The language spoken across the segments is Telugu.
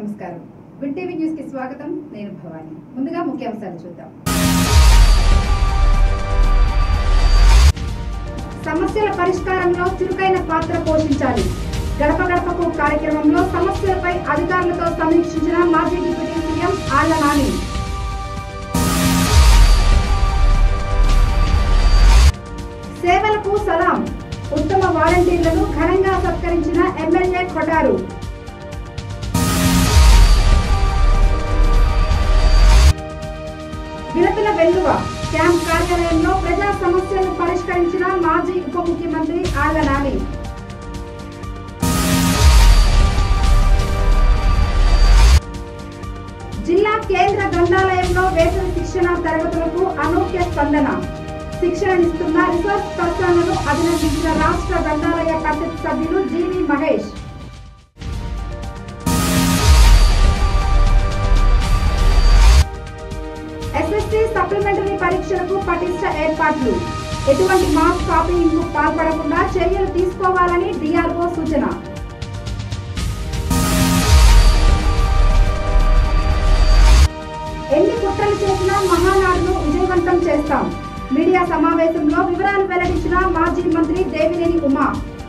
నమస్కారం. విన్ టీవీ న్యూస్ కి స్వాగతం. నేను భవాని. ముందుగా ముఖ్యాంశాలు చూద్దాం. సమస్యల పరిష్కారంలో చురుకైన పాత్ర పోషించాలి. గడప గడపకు కార్యక్రమంలో సమస్యలపై అధికారులతో సమీక్షించిన మాజీ డిప్యూటీ సీఎం ఆళ్ల నాని. సేవలకు సలాం. ఉత్తమ వాలంటీర్లను ఘనంగా సత్కరించిన ఎమ్మెల్యే కొటారు. వినతుల వెల్లువ క్యాంప్ కార్యాలయంలో ప్రజా సమస్యలను పరిష్కరించిన మాజీ ఉప ముఖ్యమంత్రి ఆళ్ల నాని. జిల్లా కేంద్ర గ్రంథాలయంలో వేసవి శిక్షణ తరగతులకు అనూహ్య స్పందన. శిక్షణనిస్తున్న రిసోర్స్ పర్సన్లను అభినందించిన రాష్ట్ర గ్రంథాలయ పరిషత్ సభ్యులు జీవి మహేష్. ఎస్ఎస్సీ సప్లిమెంటరీ పరీక్షలకు పటిష్ట ఏర్పాట్లు. ఎటువంటి మాస్ కాపీయింగ్ కు పాల్పడకుండా చర్యలు తీసుకోవాలని డిఆర్ఓ సూచన. ఎన్ని కుట్రలు చేసినా మహానాడును విజయవంతం చేస్తాం. మీడియా సమావేశంలో వివరాలు వెల్లడించిన మాజీ మంత్రి దేవినేని ఉమా.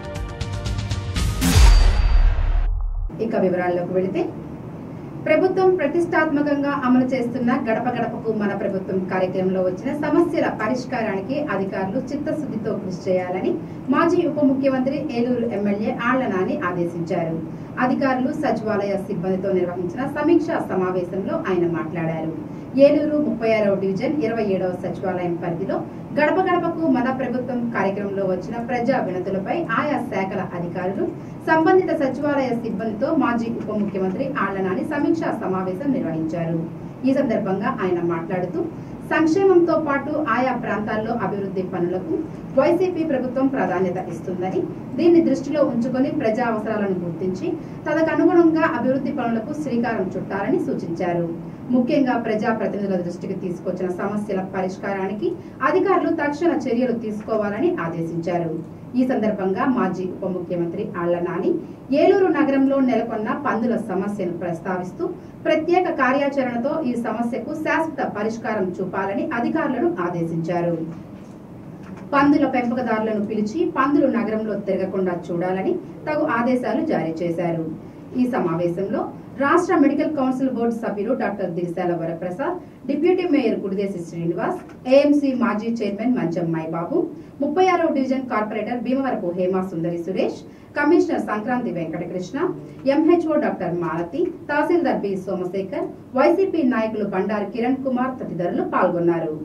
ఇక వివరాల్లోకి వెళితే, ప్రభుత్వం ప్రతిష్టాత్మకంగా అమలు చేస్తున్న గడప గడపకు మన ప్రభుత్వం కార్యక్రమంలో వచ్చిన సమస్యల పరిష్కారానికి అధికారులు చిత్తశుద్ధితో కృషి చేయాలని మాజీ ఉప ముఖ్యమంత్రి ఏలూరు ఎమ్మెల్యే ఆళ్ల నాని ఆదేశించారు. అధికారులు సచివాలయ సిబ్బందితో నిర్వహించిన సమీక్షా సమావేశంలో ఆయన మాట్లాడారు. ఏలూరు 36వ డివిజన్ 27వ సచివాలయం పరిధిలో గడప గడపకు మన ప్రభుత్వం కార్యక్రమంలో వచ్చిన ప్రజా వినతులపై ఆయా శాఖల అధికారులు సంబంధిత సచివాలయ సిబ్బందితో మాజీ ఉప ముఖ్యమంత్రి ఆళ్ల నాని సమీక్షా సమావేశం నిర్వహించారు. ఈ సందర్భంగా ఆయన మాట్లాడుతూ, సంక్షేమంతో పాటు ఆయా ప్రాంతాల్లో అభివృద్ధి పనులకు వైసీపీ ప్రభుత్వం ప్రాధాన్యత ఇస్తుందని, దీన్ని దృష్టిలో ఉంచుకొని ప్రజా అవసరాలను గుర్తించి తదనుగుణంగా అభివృద్ధి పనులకు శ్రీకారం చుట్టాలని సూచించారు. ముఖ్యంగా ప్రజాప్రతినిధుల దృష్టికి తీసుకొచ్చిన సమస్యల పరిష్కారానికి అధికారులు తక్షణ చర్యలు తీసుకోవాలని ఆదేశించారు. ఈ సందర్భంగా మాజీ ఉప ముఖ్యమంత్రి ఆళ్ల నాని ఏలూరు నగరంలో నెలకొన్న పందుల సమస్యను ప్రస్తావిస్తూ ప్రత్యేక కార్యాచరణతో ఈ సమస్యకు శాశ్వత పరిష్కారం చూపాలని అధికారులను ఆదేశించారు. పందుల పెంపకదారులను పిలిచి పందులు నగరంలో తిరగకుండా చూడాలని తగు ఆదేశాలు జారీ చేశారు. ఈ సమావేశంలో రాష్ట్ర మెడికల్ కౌన్సిల్ బోర్డు సభ్యులు doctor Dirisala Varaprasad, deputy mayor Kudidesi Srinivas, AMC మాజీ చైర్మన్ మంచం మైబాబు, 36వ division corporator Bhimavarapu Hema Sundari Suresh, commissioner Sankranti Venkatakrishna, MHO doctor Malathi, తహసీల్దార్ బి సోమశేఖర్, వైసీపీ నాయకులు బండారు కిరణ్ కుమార్ తదితరులు పాల్గొన్నారు.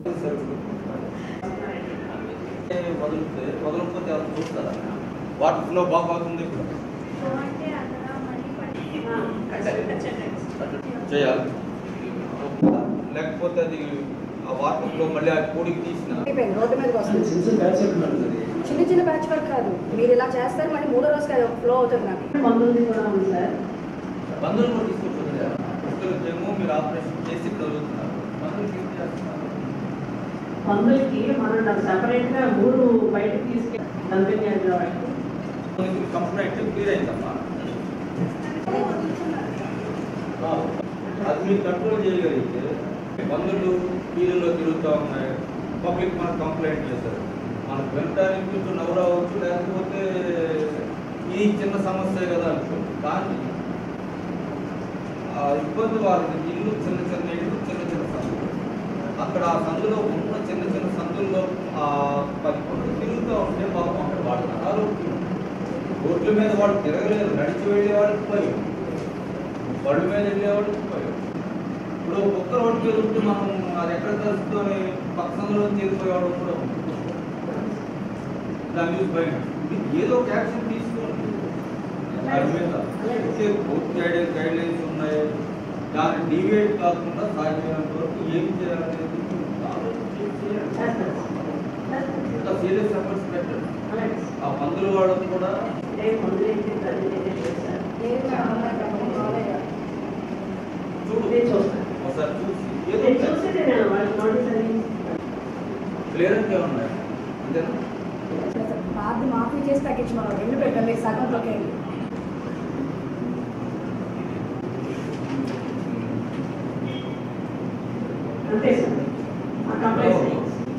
లేకపోతే అది ఆ వాటర్లో మళ్ళీ ఆ కోడికి తీసిన రోడ్డు మీదకి వస్తుంది. చిన్న చిన్న ప్యాచ్ వర్క్ కాదు, మీరు ఇలా చేస్తారు మళ్ళీ మూడో రోజుకి అది ఫ్లో అవుతుంది. నాకు బంధువులు కూడా ఉంది సార్. బంధువులు కూడా తీసుకొచ్చాము. మీరు ఆపరేషన్ చేసి ఇప్పుడు వదులుతున్నారు. బంధువులకి మనం సెపరేట్ గా 3 బయటకు తీసుకెళ్ళి కంప్లైంట్ క్లియర్ అయిందమ్మా. అది మీరు కంట్రోల్ చేయగలిగితే బంధువులు వీధుల్లో తిరుగుతూ ఉన్నాయి, పబ్లిక్ మనకు కంప్లైంట్ చేశారు. మనకు వినడానికి కొంచెం నవ్వు అవ్వచ్చు, లేకపోతే ఇది చిన్న సమస్య కదా అనుకోండి. కానీ ఇబ్బంది వాళ్ళకి ఇల్లు చిన్న చిన్న ఇల్లు చిన్న చిన్న సందులు, అక్కడ ఆ సందులో ఉన్న చిన్న చిన్న సందుల్లో 10 మంది తిరుగుతూ ఉంటే పాపం అక్కడ వాళ్ళ అనారోగ్యం. రోడ్ల మీద వాళ్ళు తిరగలేదు, నడిచి వెళ్ళేవాళ్ళకి భయం, బళ్ళు మీద వెళ్ళేవాళ్ళకి భయం. ఇప్పుడు ఒక్క రోడ్డు మీద ఉంటే మనం అది ఎక్కడ తెలుసుకొని పక్కన చేరిపోయేవాడు కూడా దాని మీద భయం. ఏదో ఒక యాక్షన్ తీసుకోండి. దాని మీద పూర్తి గైడ్ లైన్స్ ఉన్నాయి. దాన్ని డీవియేట్ కాకుండా సాధ్యమైనంత వరకు ఏం చేయాలనేది ఇంకా సీరియస్ ఎఫర్ట్స్ పెట్టండి. ఆ మందుల వాళ్ళకు కూడా ఒకసారి చూసి క్లియరెన్స్ ఏమన్నాయి అంతేనా? బాధ మాఫీ చేసి తగ్గించమన్నారు. 2 పెట్టండి, సగంలోకి ఉద్దేశం ఆ కంప్లైంట్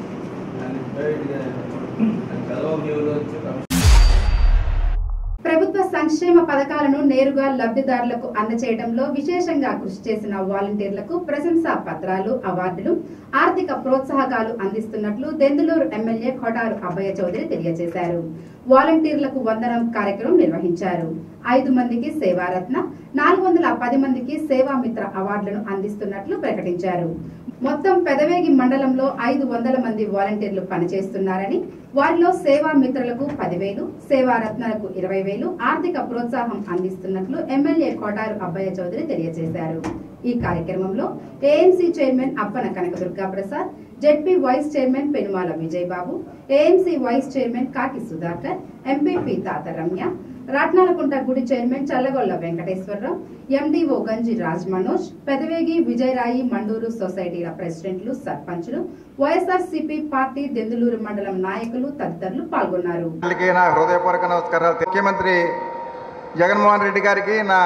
ప్రభుత్వ సంక్షేమ పథకాలను నేరుగా లబ్ధిదారులకు అందజేయడంలో విశేషంగా కృషి చేసిన వాలంటీర్లకు ప్రశంసా పత్రాలు, అవార్డులు, ఆర్థిక ప్రోత్సాహకాలు అందిస్తున్నట్లు దెందులూరు ఎమ్మెల్యే కొటారు అబ్బయ్య చౌదరి తెలియజేశారు. వాలంటీర్లకు వందనం కార్యక్రమం నిర్వహించారు. 5 మందికి సేవారత్న, 410 మందికి సేవామిత్ర అవార్డులను అందిస్తున్నట్లు ప్రకటించారు. మొత్తం పెదవేగి మండలంలో 500 మంది వాలంటీర్లు పనిచేస్తున్నారని, వారిలో సేవా మిత్రులకు 10,000, సేవారత్నాలకు 20,000 ఆర్థిక ప్రోత్సాహం అందిస్తున్నట్లు ఎమ్మెల్యే కోటారు అబ్బయ్య చౌదరి తెలియజేశారు. ఈ కార్యక్రమంలో AMC chairman Appana Kanakadurga Prasad, ZP vice chairman Penumala Vijayababu, AMC vice chairman Kaki Sudhakar, MPP తాత రమ్య, రాట్నాలకుంట గుడి చైర్మన్ చల్లగొల్ల వెంకటేశ్వరరావు, ఎండీఓ గంజి రాజ్ మనోజ్, పెదవేగి, విజయరాయి, మండూరు సొసైటీల ప్రెసిడెంట్లు, సర్పంచులు, వైఎస్ఆర్సీపీ పార్టీ దెందులూరు మండలం నాయకులు తదితరులు పాల్గొన్నారు. హృదయపూర్వక నమస్కారాలు. ముఖ్యమంత్రి జగన్మోహన్ రెడ్డి గారికి నా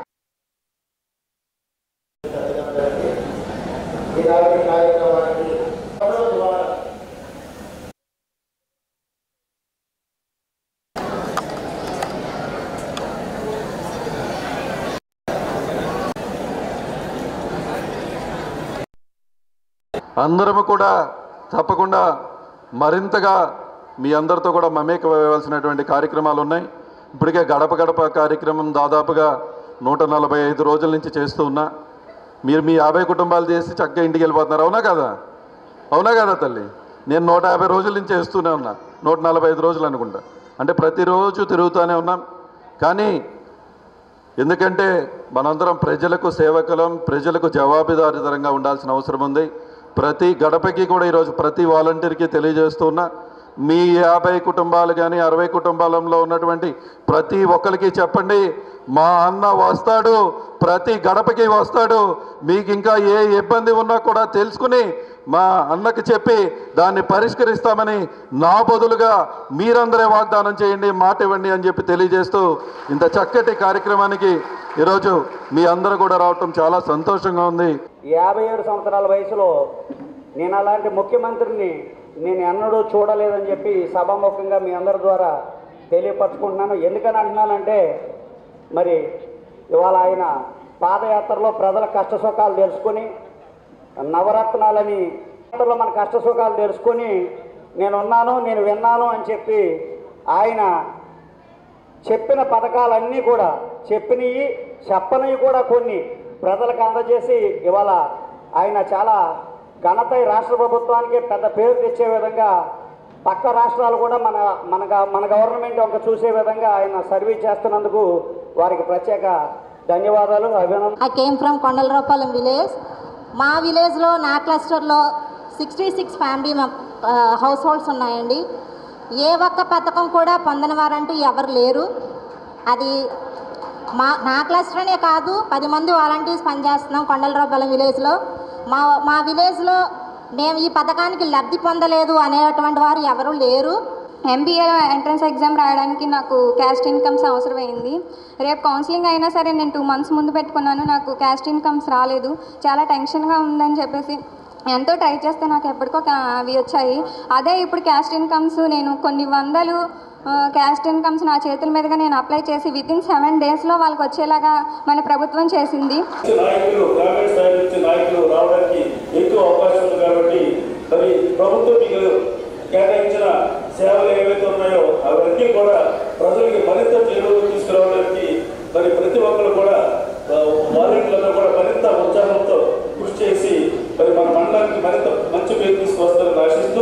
అందరము కూడా తప్పకుండా మరింతగా మీ అందరితో కూడా మమేకమవ్వాల్సినటువంటి కార్యక్రమాలు ఉన్నాయి. ఇప్పటికే గడప గడప కార్యక్రమం దాదాపుగా 145 రోజుల నుంచి చేస్తూ ఉన్నా. మీరు మీ 50 కుటుంబాలు చేసి చక్కగా ఇంటికి వెళ్ళిపోతున్నారు. అవునా కదా? అవునా కదా తల్లి? నేను 150 రోజుల నుంచి చేస్తూనే ఉన్నా, 145 రోజులు అనుకుంటా. అంటే ప్రతిరోజు తిరుగుతూనే ఉన్నాం. కానీ ఎందుకంటే మనందరం ప్రజలకు సేవకులం, ప్రజలకు జవాబుదారీతనంగా ఉండాల్సిన అవసరం ఉంది. ప్రతి గడపకి కూడా ఈరోజు ప్రతి వాలంటీర్కి తెలియజేస్తున్నా, మీ 50 కుటుంబాలు కానీ 60 కుటుంబాలలో ఉన్నటువంటి ప్రతి ఒక్కరికి చెప్పండి, మా అన్న వస్తాడు, ప్రతి గడపకి వస్తాడు. మీకు ఇంకా ఏ ఇబ్బంది ఉన్నా కూడా తెలుసుకుని మా అన్నకి చెప్పి దాన్ని పరిష్కరిస్తామని నా బదులుగా మీరందరే వాగ్దానం చేయండి, మాట ఇవ్వండి అని చెప్పి తెలియజేస్తూ ఇంత చక్కటి కార్యక్రమానికి ఈరోజు మీ అందరూ కూడా రావటం చాలా సంతోషంగా ఉంది. 57 సంవత్సరాల వయసులో నేను అలాంటి ముఖ్యమంత్రిని నేను ఎన్నడూ చూడలేదని చెప్పి సభాముఖంగా మీ అందరి ద్వారా తెలియపరచుకుంటున్నాను. ఎందుకని అంటున్నానంటే, మరి ఇవాళ ఆయన పాదయాత్రలో ప్రజల కష్టసుఖాలు తెలుసుకొని, నవరత్నాలని మన కష్టసుఖాలు తెలుసుకొని నేనున్నాను, నేను విన్నాను అని చెప్పి ఆయన చెప్పిన పథకాలన్నీ కూడా చెప్పనివి కూడా కొన్ని ప్రజలకు అందజేసి ఇవాళ ఆయన చాలా ఘనత రాష్ట్ర ప్రభుత్వానికి పెద్ద పేరు తెచ్చే విధంగా పక్క రాష్ట్రాలు కూడా మన గవర్నమెంట్ ఒక చూసే విధంగా ఆయన సర్వీస్ చేస్తున్నందుకు వారికి ప్రత్యేక ధన్యవాదాలు, అభినందనలు. I came from Kondalaraopalem village. మా విలేజ్లో నా క్లస్టర్లో 66 ఫ్యామిలీ హౌస్ హోల్డ్స్ ఉన్నాయండి. ఏ ఒక్క పథకం కూడా పొందని వారంటూ ఎవరు లేరు. అది నా క్లస్టర్నే కాదు, 10 మంది వాలంటీర్స్ పనిచేస్తున్నాం కొండలరావుపాలెం విలేజ్లో. మా విలేజ్లో మేము ఈ పథకానికి లబ్ధి పొందలేదు అనేటువంటి వారు ఎవరు లేరు. MBA ఎంట్రన్స్ ఎగ్జామ్ రాయడానికి నాకు క్యాస్ట్ ఇన్కమ్స్ అవసరమైంది. రేపు కౌన్సిలింగ్ అయినా సరే నేను 2 మంత్స్ ముందు పెట్టుకున్నాను, నాకు క్యాస్ట్ ఇన్కమ్స్ రాలేదు. చాలా టెన్షన్గా ఉందని చెప్పేసి ఎంతో ట్రై చేస్తే నాకు ఎప్పటికో అవి వచ్చాయి. అదే ఇప్పుడు క్యాస్ట్ ఇన్కమ్స్ నేను కొన్ని వందలు క్యాస్ట్ ఇన్కమ్స్ నా చేతుల మీదుగా నేను అప్లై చేసి వితిన్ 7 డేస్లో వాళ్ళకి వచ్చేలాగా మన ప్రభుత్వం చేసింది. నాయకులు రావడానికి ఎక్కువ అవకాశం ఉంది కాబట్టి మరి ప్రభుత్వం మీకు కేటాయించిన సేవలు ఏవైతే ఉన్నాయో అవన్నీ కూడా ప్రజలకి మరింత చేరువకు తీసుకురావడానికి మరి ప్రతి ఒక్కరు కూడా వాలంటీర్లను కూడా మరింత ఉత్సాహంతో కృషి చేసి మరి మన మండలానికి మరింత మంచి పేరు తీసుకొస్తారని ఆశిస్తూ,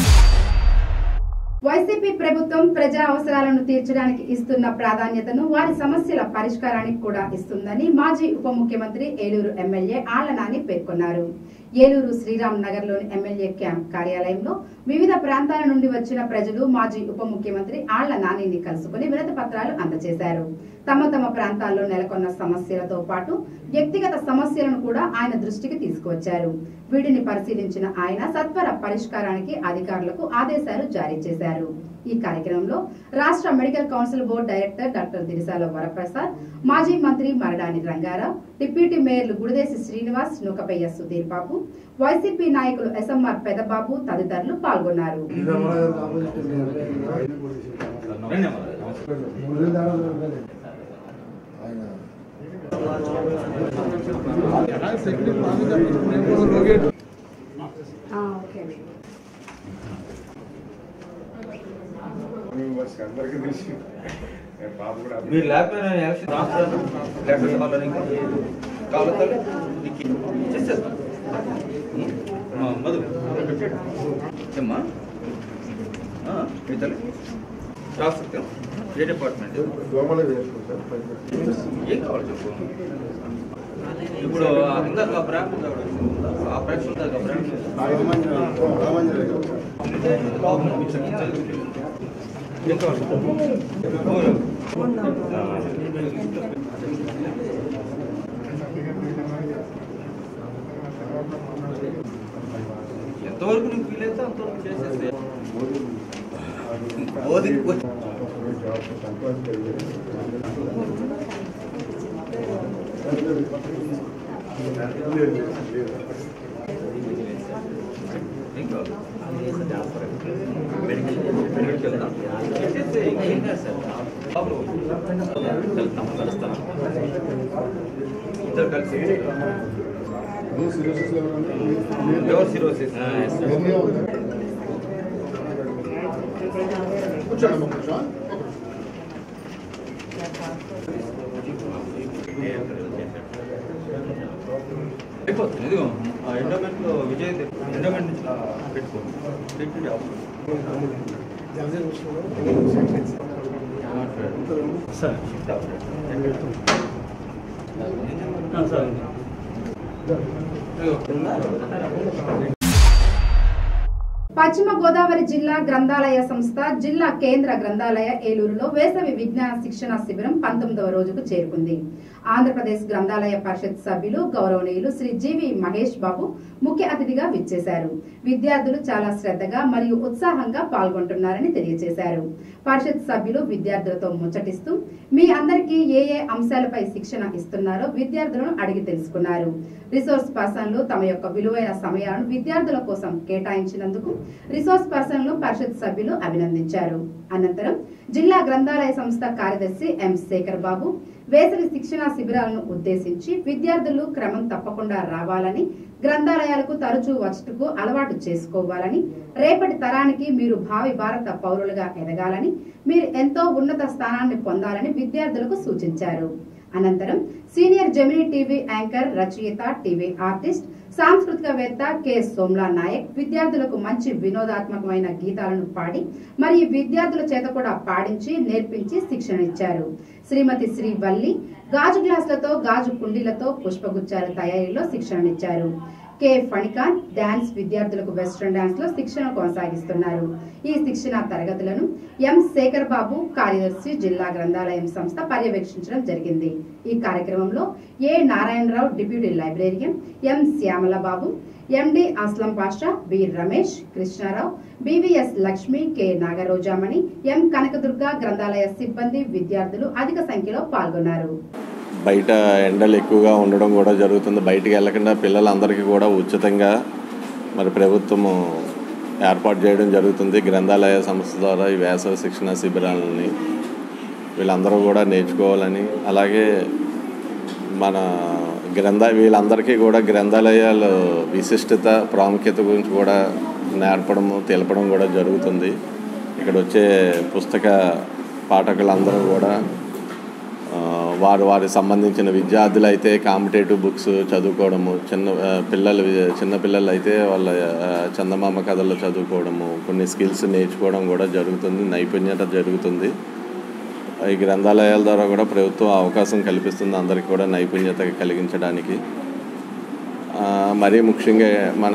వైసీపీ ప్రభుత్వం ప్రజా అవసరాలను తీర్చడానికి ఇస్తున్న ప్రాధాన్యతను వారి సమస్యల పరిష్కారానికి కూడా ఇస్తుందని మాజీ ఉప ముఖ్యమంత్రి ఏలూరు ఎమ్మెల్యే ఆళ్ల నాని పేర్కొన్నారు. ఏలూరు శ్రీరామ్ నగర్ లోని ఎమ్మెల్యే క్యాంప్ కార్యాలయంలో వివిధ ప్రాంతాల నుండి వచ్చిన ప్రజలు మాజీ ఉప ముఖ్యమంత్రి ఆళ్ల నానిని కలుసుకుని వినతి పత్రాలు అందజేశారు. తమ ప్రాంతాల్లో నెలకొన్న సమస్యలతో పాటు వ్యక్తిగత సమస్యలను కూడా ఆయన దృష్టికి తీసుకువచ్చారు. వీటిని పరిశీలించిన ఆయన సత్వర పరిష్కారానికి అధికారులకు ఆదేశాలు జారీ చేశారు. ఈ కార్యక్రమంలో రాష్ట్ర medical council board director doctor Dirisala Varaprasad, మాజీ మంత్రి మరడాని రంగారావు, డిప్యూటీ మేయర్లు గుడిదేశి శ్రీనివాస్, నూకపయ్య సుధీర్ బాబు, వైసీపీ నాయకులు ఎస్ఎంఆర్ పెదబాబు తదితరులు పాల్గొన్నారు. మీరు లేకపోయినా చేసేస్తాం మధు ఏమ్మా రాస్తాం ఏ డిపార్ట్మెంట్ ఏం కావాలి చెప్పు. ఇప్పుడు ఇంకా బ్రాండ్ ఆపరేషన్ బ్రాండ్ ఏం కావాలి ఎంతవరకు నీకు వీలైతే అంతవరకు చేసేస్తే అయిపోతుంది. ఇదిగో ఎండోమెంట్ లో విజయ్ ఎండోమెంట్ నుంచి పెట్టుకోండి. పశ్చిమ గోదావరి జిల్లా గ్రంథాలయ సంస్థ జిల్లా కేంద్ర గ్రంథాలయ ఏలూరులో వేసవి విజ్ఞాన శిక్షణ శిబిరం 19వ రోజుకు చేరుకుంది. ఆంధ్రప్రదేశ్ గ్రంథాలయ పరిషత్ సభ్యులు గౌరవనీయులు శ్రీ జీవి మహేష్ బాబు ముఖ్య అతిథిగా విచ్చేశారు. విద్యార్థులు చాలా శ్రద్ధగా మరియు ఉత్సాహంగా పాల్గొంటున్నారని తెలియజేశారు. పరిషత్ సభ్యులు విద్యార్థులతో ముచ్చటిస్తూ మీ అందరికీ ఏ అంశాలపై శిక్షణ ఇస్తున్నారో విద్యార్థులను అడిగి తెలుసుకున్నారు. రిసోర్స్ పర్సన్లు తమ యొక్క విలువైన సమయాలను విద్యార్థుల కోసం కేటాయించినందుకు రిసోర్స్ పర్సన్లు పరిషత్ సభ్యులు అభినందించారు. అనంతరం జిల్లా గ్రంథాలయ సంస్థ కార్యదర్శి ఎం శేఖర్ బాబు వేసవి శిక్షణ శిబిరాలను ఉద్దేశించి విద్యార్థులు క్రమం తప్పకుండా రావాలని, గ్రంథాలయాలకు తరచూ వచ్చటకు అలవాటు చేసుకోవాలని, రేపటి తరానికి మీరు భావి భారత పౌరులుగా ఎదగాలని, మీరు ఎంతో ఉన్నత స్థానాన్ని పొందాలని విద్యార్థులకు సూచించారు. అనంతరం సీనియర్ జెమినీ టీవీ యాంకర్, రచయిత, టీవీ ఆర్టిస్ట్, సాంస్కృతికవేత్త కె సోమ్లా నాయక్ విద్యార్థులకు మంచి వినోదాత్మకమైన గీతాలను పాడి మరియు విద్యార్థుల చేత కూడా పాడించి నేర్పించి శిక్షణ ఇచ్చారు. శ్రీమతి శ్రీ వల్లి గాజు గ్లాసులతో, గాజు కుండీలతో పుష్పగుచ్చాల తయారీలో శిక్షణనిచ్చారు. కె ఫణికాంత్ డాన్స్ విద్యార్థులకు వెస్ట్రన్ డాన్స్ లో శిక్షణ కొనసాగిస్తున్నారు. ఈ శిక్షణ తరగతులను ఎం శేఖర్ బాబు కార్యదర్శి జిల్లా గ్రంథాలయం సంస్థ పర్యవేక్షించడం జరిగింది. ఈ కార్యక్రమంలో A Narayanarao deputy librarian, M Shyamala Babu, MD Aslam Pasha, B Ramesh, Krishnarao, BVS Lakshmi, K Nagarojamani, M Kanakadurga గ్రంథాలయ సిబ్బంది, విద్యార్థులు అధిక సంఖ్యలో పాల్గొన్నారు. బయట ఎండలు ఎక్కువగా ఉండడం కూడా జరుగుతుంది. బయటికి వెళ్ళకుండా పిల్లలందరికీ కూడా ఉచితంగా మరి ప్రభుత్వము ఏర్పాటు చేయడం జరుగుతుంది. గ్రంథాలయ సంస్థ ద్వారా ఈ వేసవి శిక్షణ శిబిరాలని వీళ్ళందరూ కూడా నేర్చుకోవాలని, అలాగే మన వీళ్ళందరికీ కూడా గ్రంథాలయాల విశిష్టత, ప్రాముఖ్యత గురించి కూడా నేర్పడము, తెలపడం కూడా జరుగుతుంది. ఇక్కడ వచ్చే పుస్తక పాఠకులందరూ కూడా వారికి సంబంధించిన విద్యార్థులు అయితే కాంపిటేటివ్ బుక్స్ చదువుకోవడము, చిన్న పిల్లలు అయితే వాళ్ళ చందమామ కథలు చదువుకోవడము, కొన్ని స్కిల్స్ నేర్చుకోవడం కూడా జరుగుతుంది, నైపుణ్యత జరుగుతుంది. ఈ గ్రంథాలయాల ద్వారా కూడా ప్రభుత్వం అవకాశం కల్పిస్తుంది అందరికీ కూడా నైపుణ్యత కలిగించడానికి. మరీ ముఖ్యంగా మన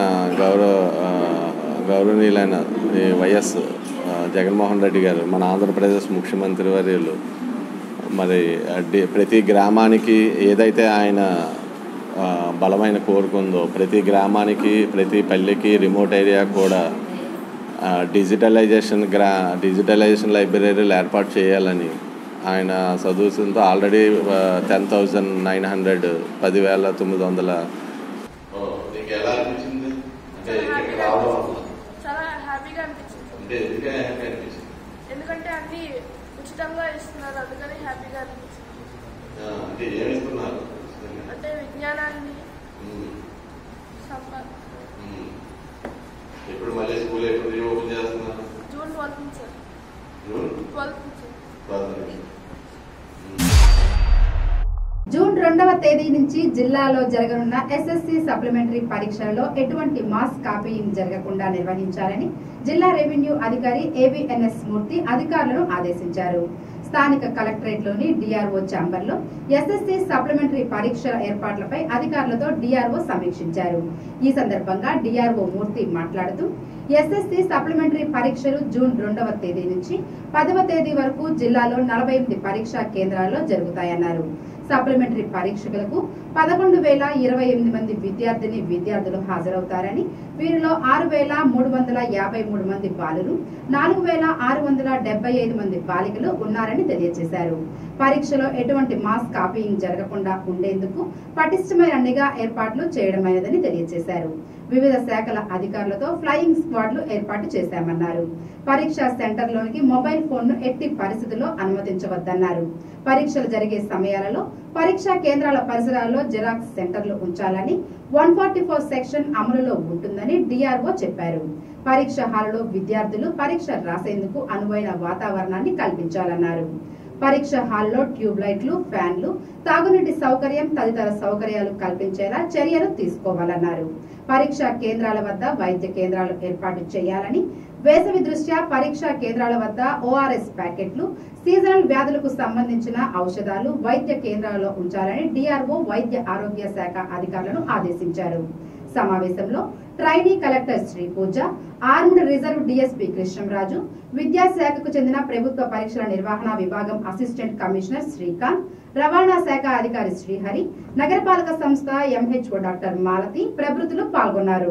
గౌరవనీయులైన వైఎస్ జగన్మోహన్ రెడ్డి గారు, మన ఆంధ్రప్రదేశ్ ముఖ్యమంత్రి వర్యులు, మరి ప్రతి గ్రామానికి ఏదైతే ఆయన బలమైన కోరుకుందో, ప్రతి గ్రామానికి, ప్రతి పల్లెకి, రిమోట్ ఏరియా కూడా డిజిటలైజేషన్ లైబ్రరీలు ఏర్పాటు చేయాలని ఆయన సదూసంతో ఆల్రెడీ 10,900 10,900 నీకు ఎలా చాలా హ్యాపీగా అనిపించింది. ఎందుకంటే అన్ని ఉచితంగా ఇస్తున్నారు, అందుకని హ్యాపీగా అనిపించింది. అంటే విజ్ఞానాన్ని ఇప్పుడు మళ్ళీ స్కూల్ ఎప్పుడు ఓపెన్ చేస్తున్నారు? జూన్ 12 నుంచి సార్. జూన్ 2వ తేదీ నుంచి జిల్లాలో జరగనున్న ఎస్ఎస్సి సప్లిమెంటరీ పరీక్షలలో ఎటువంటి మాస్ కాపీయింగ్ జరగకుండా నిర్వహించాలని జిల్లా రెవెన్యూ అధికారి ఏబిఎన్ఎస్ మూర్తి అధికారులను ఆదేశించారు. స్థానిక కలెక్టరేట్లోని డిఆర్ఓ ఛాంబర్లో ఎస్ఎస్సి సప్లిమెంటరీ పరీక్షల ఏర్పాట్లపై అధికారులతో డిఆర్ఓ సమీక్షించారు. ఈ సందర్భంగా డిఆర్ఓ మూర్తి మాట్లాడుతూ ఎస్ఎస్సి సప్లిమెంటరీ పరీక్షలు జూన్ 2వ తేదీ నుంచి 10వ తేదీ వరకు జిల్లాలో 48 పరీక్షా కేంద్రాల్లో జరుగుతాయన్నారు. సప్లిమెంటరీ పరీక్షలకు 11,028 మంది విద్యార్థులు హాజరవుతారని, వీరిలో 6,353 మంది బాలురు, 4,675 మంది బాలికలు ఉన్నారని తెలియజేశారు. పరీక్షలో ఎటువంటి మాస్ కాపీయింగ్ జరగకుండా ఉండేందుకు పటిష్టమైన నిఘా ఏర్పాట్లు చేయడమైనదని తెలియజేశారు. వివిధ శాఖల అధికారులతో ఫ్లయింగ్ స్క్వాడ్లు ఏర్పాటు చేశామన్నారు. పరీక్షా సెంటర్లోనికి మొబైల్ ఫోన్ను ఎట్టి పరిస్థితుల్లో అనుమతించవద్దన్నారు. పరీక్షలు జరిగే సమయాలలో పరీక్షా కేంద్రాల పరిసరాల్లో జిరాక్స్ సెంటర్లు ఉంచాలని 144 సెక్షన్ అమలులో ఉంటుందని డిఆర్ఓ చెప్పారు. పరీక్ష హాలులో విద్యార్థులు పరీక్ష రాసేందుకు అనువైన వాతావరణాన్ని కల్పించాలన్నారు. పరీక్ష హాల్లో ట్యూబ్ లైట్లు, ఫ్యాన్లు, తాగునీటి సౌకర్యం తదితర సౌకర్యాలు కల్పించేలా చర్యలు తీసుకోవాలన్నారు. పరీక్షా కేంద్రాల వద్ద వైద్య కేంద్రాలు ఏర్పాటు చేయాలని, వేసవి దృష్ట్యా పరీక్షా కేంద్రాల వద్ద ఓఆర్ఎస్ ప్యాకెట్లు, సీజనల్ వ్యాధులకు సంబంధించిన ఔషధాలు వైద్య కేంద్రాల్లో ఉంచాలని డిఆర్ఓ వైద్య ఆరోగ్య శాఖ అధికారులను ఆదేశించారు. సమావేశంలో trainee collector Shri Pooja, armed reserve DSP Krishnamraju, విద్యాశాఖకు చెందిన ప్రభుత్వ పరీక్షల నిర్వహణ విభాగం అసిస్టెంట్ కమిషనర్ శ్రీకాంత్, రవాణా శాఖ అధికారి శ్రీహరి, నగరపాలక సంస్థ ఎంహెచ్ఓ డాక్టర్ మాలతి ప్రభృతులు పాల్గొన్నారు.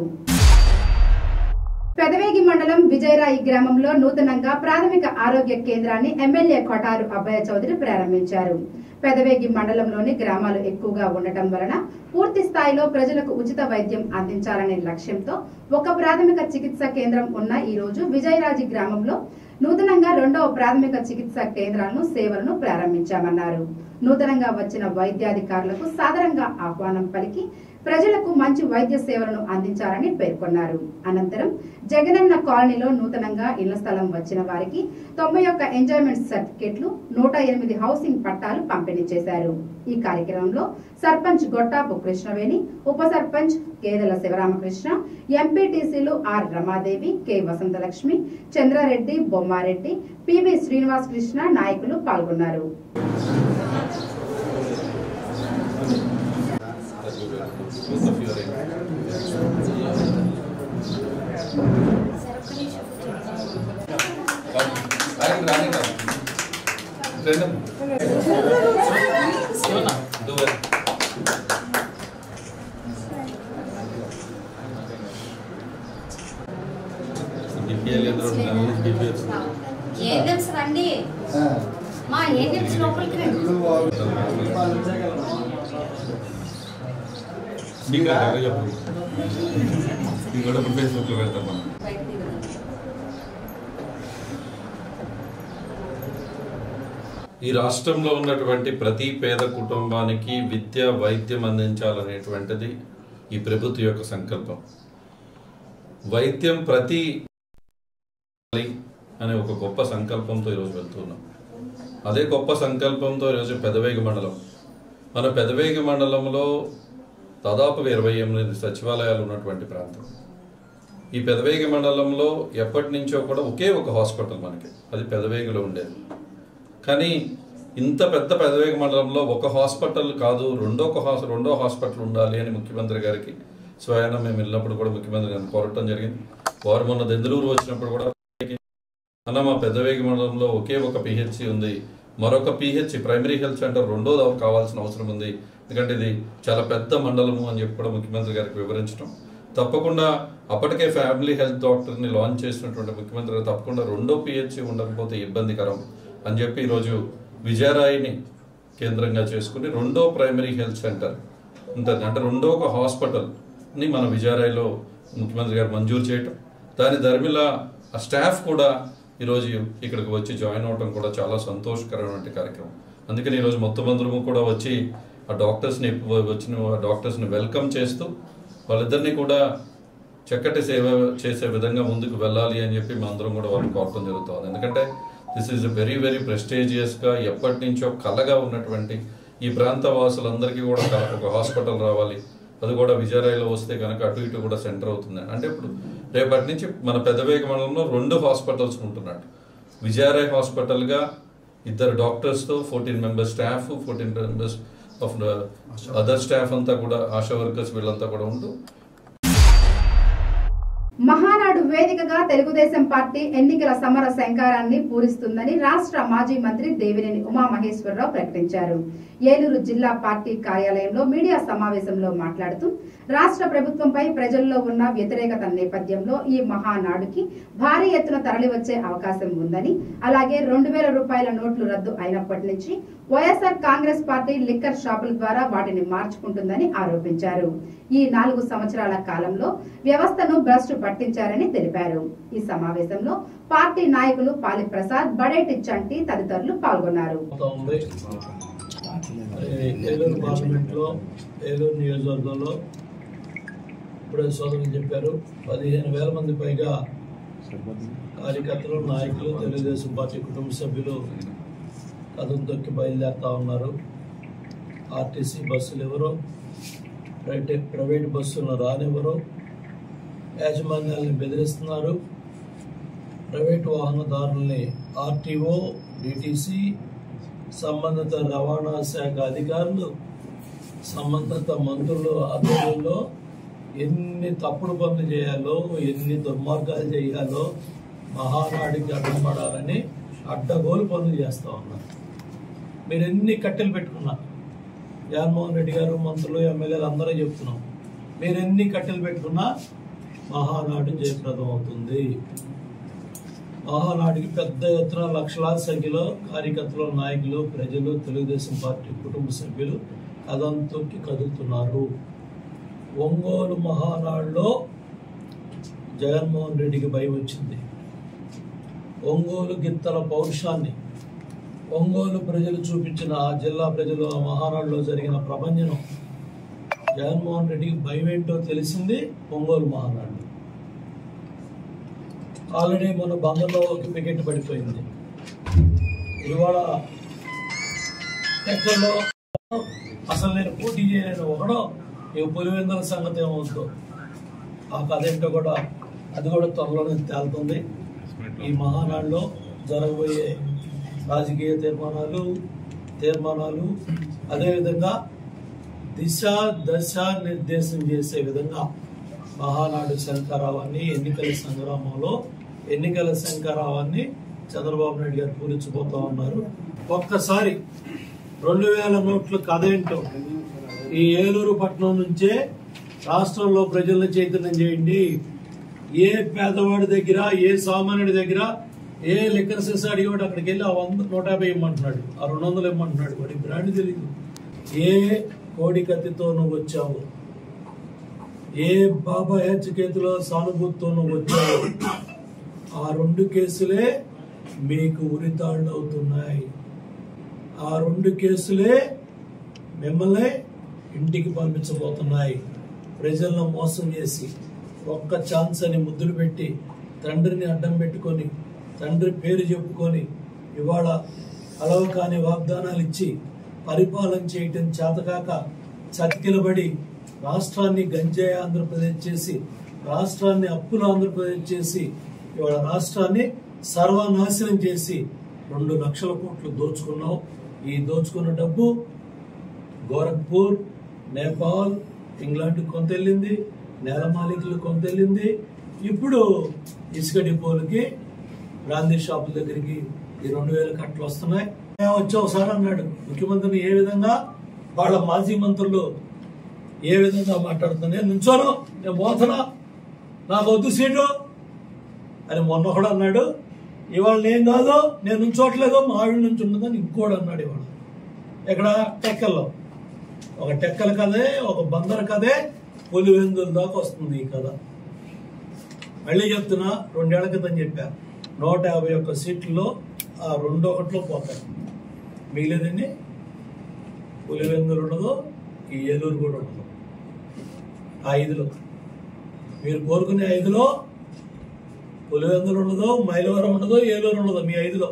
పెదవేగి మండలం విజయరాయి గ్రామంలో నూతనంగా ప్రాథమిక ఆరోగ్య కేంద్రాన్ని ఎమ్మెల్యే కొటారు అబ్బయ్య చౌదరి ప్రారంభించారు. పెదవేగి మండలంలోని గ్రామాలు ఎక్కువగా ఉండటం వలన పూర్తి స్థాయిలో ప్రజలకు ఉచిత వైద్యం అందించాలనే లక్ష్యంతో ఒక ప్రాథమిక చికిత్సా కేంద్రం ఉన్న ఈ రోజు విజయరాజి గ్రామంలో నూతనంగా 2వ ప్రాథమిక చికిత్సా కేంద్రాలను సేవలను ప్రారంభించామన్నారు. నూతనంగా వచ్చిన వైద్యాధికారులకు సాదరంగా ఆహ్వానం పలికి ప్రజలకు మంచి వైద్య సేవలను అందించాలని పేర్కొన్నారు. అనంతరం జగనన్న కాలనీలో నూతనంగా ఇళ్ల స్థలం వచ్చిన వారికి 91 ఎంజాయ్మెంట్ సర్టిఫికెట్లు, 108 హౌసింగ్ పట్టాలు పంపిణీ చేశారు. ఈ కార్యక్రమంలో సర్పంచ్ గొట్టాపు కృష్ణవేణి, ఉప సర్పంచ్ కేదల శివరామకృష్ణ, ఎంపీటీసీలు R Ramadevi, K Vasanthalakshmi, Chandrareddy, Bommareddy, PV Srinivas Krishna నాయకులు పాల్గొన్నారు. ఏజెంట్స్ రండి, మా ఏజెంట్స్ లోపలికి రండి. ఫేస్బుక్లో పెడతాం మనం. ఈ రాష్ట్రంలో ఉన్నటువంటి ప్రతి పేద కుటుంబానికి విద్య, వైద్యం అందించాలనేటువంటిది ఈ ప్రభుత్వం యొక్క సంకల్పం. వైద్యం ప్రతి అనే ఒక గొప్ప సంకల్పంతో ఈరోజు వెళ్తున్నాం. అదే గొప్ప సంకల్పంతో ఈరోజు పెదవేగి మండలం, మన పెదవేగి మండలంలో దాదాపు 28 సచివాలయాలు ఉన్నటువంటి ప్రాంతం. ఈ పెదవేగి మండలంలో ఎప్పటి నుంచో కూడా ఒకే ఒక హాస్పిటల్ మనకి, అది పెదవేగిలో ఉండేది. కానీ ఇంత పెద్ద పెదవేగి మండలంలో ఒక హాస్పిటల్ కాదు, రెండో హాస్పిటల్ ఉండాలి అని ముఖ్యమంత్రి గారికి స్వయాన మేము వెళ్ళినప్పుడు కూడా ముఖ్యమంత్రి గారిని కోరటం జరిగింది. వారు మొన్న దెందులూరు వచ్చినప్పుడు కూడా అన్న మా పెదవేగి మండలంలో ఒకే ఒక పిహెచ్సి ఉంది, మరొక పిహెచ్సి ప్రైమరీ హెల్త్ సెంటర్ రెండోది కావాల్సిన అవసరం ఉంది, ఎందుకంటే ఇది చాలా పెద్ద మండలము అని చెప్పి కూడా ముఖ్యమంత్రి గారికి వివరించడం. తప్పకుండా అప్పటికే ఫ్యామిలీ హెల్త్ డాక్టర్ని లాంచ్ చేసినటువంటి ముఖ్యమంత్రి గారు తప్పకుండా రెండో పిహెచ్సి ఉండకపోతే ఇబ్బందికరం అని చెప్పి ఈరోజు విజయరాయిని కేంద్రంగా చేసుకుని రెండో ప్రైమరీ హెల్త్ సెంటర్ ఉంటుంది, అంటే రెండో ఒక హాస్పిటల్ని మన విజయరాయిలో ముఖ్యమంత్రి గారు మంజూరు చేయటం, దాని ధర్మిలా ఆ స్టాఫ్ కూడా ఈరోజు ఇక్కడికి వచ్చి జాయిన్ అవ్వడం కూడా చాలా సంతోషకరమైన కార్యక్రమం. అందుకని ఈరోజు మొత్తం అందరము కూడా వచ్చి ఆ డాక్టర్స్ని వెల్కమ్ చేస్తూ వాళ్ళిద్దరినీ కూడా చక్కటి సేవ చేసే విధంగా ముందుకు వెళ్ళాలి అని చెప్పి మేము అందరం కూడా వాళ్ళని కోరటం జరుగుతుంది. ఎందుకంటే దిస్ ఈజ్ వెరీ వెరీ ప్రెస్టీజియస్గా ఎప్పటి నుంచో కలగా ఉన్నటువంటి ఈ ప్రాంత వాసులందరికీ కూడా ఒక హాస్పిటల్ రావాలి, అది కూడా విజయరాయలో వస్తే కనుక అటు ఇటు కూడా సెంటర్ అవుతుంది. అంటే ఇప్పుడు రేపటి నుంచి మన పెద్దవేగ మండలంలో 2 హాస్పిటల్స్ ఉంటున్నట్టు. విజయరాయ్ హాస్పిటల్గా 2 డాక్టర్స్తో 14 members staff, 14 members of other staff అంతా కూడా ఆశా వర్కర్స్ వీళ్ళంతా కూడా ఉంటూ మహానాడు వేదికగా తెలుగుదేశం పార్టీ ఎన్నికల సమర శంఖారాన్ని పూరిస్తుందని రాష్ట్ర మాజీ మంత్రి దేవినేని ఉమామహేశ్వరరావు ప్రకటించారు. ఏలూరు జిల్లా పార్టీ కార్యాలయంలో మీడియా సమావేశంలో మాట్లాడుతూ రాష్ట్ర ప్రభుత్వంపై ప్రజల్లో ఉన్న వ్యతిరేకత నేపథ్యంలో ఈ మహానాడుకి భారీ ఎత్తున తరలివచ్చే అవకాశం ఉందని, అలాగే 2000 రూపాయల నోట్లు రద్దు అయినప్పటి నుంచి వైఎస్ఆర్ కాంగ్రెస్ పార్టీ లిక్కర్ షాపుల ద్వారా వాటిని మార్చుకుంటుందని ఆరోపించారు. ఈ 4 సంవత్సరాల కాలంలో వ్యవస్థను భ్రష్టు పట్టించారని తెలిపారు. ఈ సమావేశంలో పార్టీ నాయకులు పాలి ప్రసాద్, బడేటి చంటి తదితరులు పాల్గొన్నారు. ఏలూరు పార్లమెంట్ లో ఏలూరు నియోజకవర్గంలో ఇప్పుడే సోదరులు చెప్పారు, 15,000 మంది పైగా కార్యకర్తలు, నాయకులు, తెలుగుదేశం పార్టీ కుటుంబ సభ్యులు కథం తొక్కి బయలుదేరుతా ఉన్నారు. ఆర్టీసీ బస్సులు ఎవరో, ప్రైవేట్ బస్సులను రానివ్వరు, యాజమాన్యాలను బెదిరిస్తున్నారు. ప్రైవేట్ వాహనదారుల్ని ఆర్టీఓ, డిటిసి, సంబంధిత రవాణా శాఖ అధికారులు, సంబంధిత మంత్రులు ఆధ్వర్యంలో ఎన్ని తప్పుడు పనులు చేయాలో, ఎన్ని దుర్మార్గాలు చేయాలో మహానాడికి అడ్డం పడాలని అడ్డగోలు పనులు చేస్తూ ఉన్నారు. మీరు ఎన్ని కట్టెలు పెట్టుకున్నా, జగన్మోహన్ రెడ్డి గారు, మంత్రులు, ఎమ్మెల్యేలు అందరూ చెప్తున్నాం, మీరు ఎన్ని కట్టెలు పెట్టుకున్నా మహానాడు జయప్రదం అవుతుంది. మహానాడికి పెద్ద ఎత్తున లక్షలాది సంఖ్యలో కార్యకర్తలు, నాయకులు, ప్రజలు, తెలుగుదేశం పార్టీ కుటుంబ సభ్యులు కదంతోకి కదులుతున్నారు. ఒంగోలు మహానాడులో జగన్మోహన్ రెడ్డికి భయం వచ్చింది. ఒంగోలు గిత్తల పౌరుషాన్ని ఒంగోలు ప్రజలు చూపించిన, ఆ జిల్లా ప్రజలు ఆ మహానాడులో జరిగిన ప్రపంచం జగన్మోహన్ రెడ్డికి భయం ఏంటో తెలిసింది ఒంగోలు మహానాడు. ఆల్రెడీ మన బందర్లో ఒక వికెట్ పడిపోయింది. ఇవాళ ఎక్కడో అసలు నేను పోటీ చేయలేను ఒకడో, ఇక పులివెందుల సంగతి ఏమవుతుందో ఆ కథ ఏంటో కూడా అది కూడా త్వరలోనే తేలుతుంది. ఈ మహానాడులో జరగబోయే రాజకీయ తీర్మానాలు అదేవిధంగా దశ నిర్దేశం చేసే విధంగా మహానాడు శంకరావాన్ని, ఎన్నికల శంకరావాన్ని చంద్రబాబు నాయుడు గారు పూరించబోతా ఉన్నారు. ఒక్కసారి 2000 నోట్ల కథ ఏంటో ఈ ఏలూరు పట్టణం నుంచే రాష్ట్రంలో ప్రజలను చైతన్యం చేయండి. ఏ పేదవాడి దగ్గర, ఏ సామాన్యుడి దగ్గర ఏ లిక్కర్ సెస్ అడిగేవాడు అక్కడికి వెళ్ళి ఆ 150 ఇమ్మంటున్నాడు, ఆ 200 ఇమ్మంటున్నాడు. వాడి బ్రాండ్ తెలియదు. ఏ కోడి కత్తితో నువ్వు వచ్చావు, ఏ బాబా హెచ్చకేతులో సానుభూతితో నువ్వు వచ్చావు, ఆ 2 కేసులే మీకు ఉరితాళ్ళు అవుతున్నాయి. ఆ 2 కేసులే మిమ్మల్ని ఇంటికి పంపించబోతున్నాయి. ప్రజలను మోసం చేసి ఒక్క ఛాన్స్ అని ముద్దులు పెట్టి తండ్రిని అడ్డం పెట్టుకొని, తండ్రి పేరు చెప్పుకొని ఇవాళ అలవ కాని వాగ్దానాలు ఇచ్చి పరిపాలన చేయటం చేతకాక చతికిలబడి రాష్ట్రాన్ని గంజాయి ఆంధ్రప్రదేశ్ చేసి, రాష్ట్రాన్ని అప్పుల ఆంధ్రప్రదేశ్ చేసి, ఇవాళ రాష్ట్రాన్ని సర్వనాశనం చేసి 2 లక్షల కోట్లు దోచుకున్నావు. ఈ దోచుకున్న డబ్బు గోరఖ్పూర్, నేపాల్, ఇంగ్లాండ్ కొంత వెళ్ళింది, నేల మాలికలు కొంత వెళ్ళింది. ఇప్పుడు ఇసుక డిపోలకి, గాంధీ షాపుల దగ్గరికి ఈ 2000 కట్టలు వస్తున్నాయి. వచ్చావు సార్ అన్నాడు ముఖ్యమంత్రిని. ఏ విధంగా వాళ్ళ మాజీ మంత్రులు ఏ విధంగా మాట్లాడుతున్నా, నేను నుంచోను, నేను పోతున్నా, నాకు వద్దు సీటు అని మొన్న కూడా అన్నాడు. ఇవాళ నేను కాదు, నేను నుంచోట్లేదు, మా ఆవిడ నుంచి ఉండదని ఇంకోటి అన్నాడు. ఇవాళ ఇక్కడ టెక్కల్లో ఒక టెక్కల కథే, ఒక బందర్ కథే, పులివెందుల దాకా వస్తుంది ఈ కథ. మళ్ళీ చెప్తున్నా, 2 ఏళ్ల క్రితం చెప్పా, 151 సీట్లలో ఆ 2-1లో పోతాయి. మిగిలేదండి పులివెందులు ఉండదు, ఈ ఏలూరు కూడా ఉండదు. ఆ 5లో మీరు కోరుకునే 5లో పులివెందులు ఉండదు, మైలవరం ఉండదు, ఏలూరు ఉండదు. మీ 5లో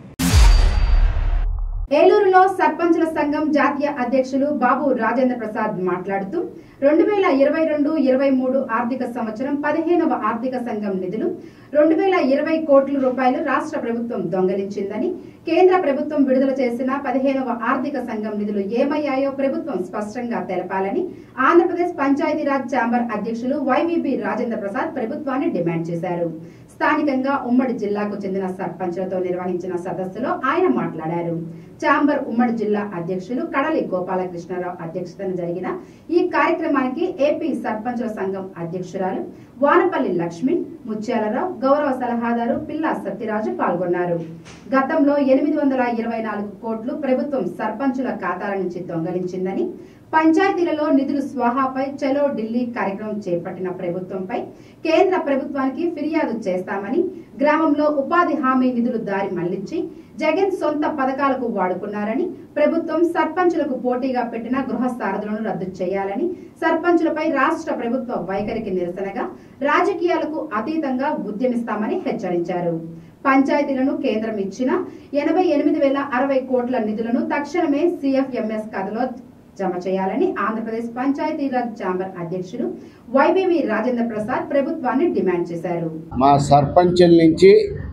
ఏలూరులో సర్పంచుల సంఘం జాతీయ అధ్యక్షులు బాబు రాజేంద్ర ప్రసాద్ మాట్లాడుతూ 2022-23 ఆర్థిక సంవత్సరం 15వ ఆర్థిక సంఘం నిధులు 2020 కోట్ల రూపాయలు రాష్ట్ర ప్రభుత్వం దొంగలించిందని, కేంద్ర ప్రభుత్వం విడుదల చేసిన 15వ ఆర్థిక సంఘం నిధులు ఏమయ్యాయో ప్రభుత్వం స్పష్టంగా తెలపాలని ఆంధ్రప్రదేశ్ పంచాయతీరాజ్ ఛాంబర్ అధ్యక్షులు వైవీబీ రాజేంద్ర ప్రసాద్ ప్రభుత్వాన్ని డిమాండ్ చేశారు. స్థానికంగా ఉమ్మడి జిల్లాకు చెందిన సర్పంచులతో నిర్వహించిన సదస్సులో ఆయన మాట్లాడారు. ఛాంబర్ ఉమ్మడి జిల్లా అధ్యక్షులు కడలి గోపాలకృష్ణారావు అధ్యక్షతన జరిగిన ఈ కార్యక్రమానికి ఏపీ సర్పంచుల సంఘం అధ్యక్షురాలు వానపల్లి లక్ష్మి, ముత్యాలరావు, గౌరవ సలహాదారు పిల్లా సత్యరాజు పాల్గొన్నారు. గతంలో 824 కోట్లు ప్రభుత్వం సర్పంచుల ఖాతాల నుంచి దొంగలించిందని, పంచాయతీలలో నిధులు స్వాహాపై చలో ఢిల్లీ కార్యక్రమం చేపట్టిన ప్రభుత్వంపై కేంద్ర ప్రభుత్వానికి ఫిర్యాదు చేస్తామని, గ్రామంలో ఉపాధి హామీ నిధులు దారి మళ్లించి జగన్ సొంత పథకాలకు వాడుకున్నారని, ప్రభుత్వం సర్పంచులకు పోటీగా పెట్టిన గృహ సారథులను రద్దు చేయాలని, సర్పంచులపై రాష్ట్ర ప్రభుత్వ వైఖరికి నిరసనగా రాజకీయాలకు అతీతంగా ఉద్యమిస్తామని హెచ్చరించారు. పంచాయతీలను కేంద్రం ఇచ్చిన 88,060 కోట్ల నిధులను తక్షణమే CFMS ఖాతాలో జమ చేయాలని ఆంధ్రప్రదేశ్ పంచాయతీరాజ్ ఛాంబర్ అధ్యక్షులు వైవీవీ రాజేంద్ర ప్రసాద్ ప్రభుత్వాన్ని డిమాండ్ చేశారు. మా సర్పంచుల నుంచి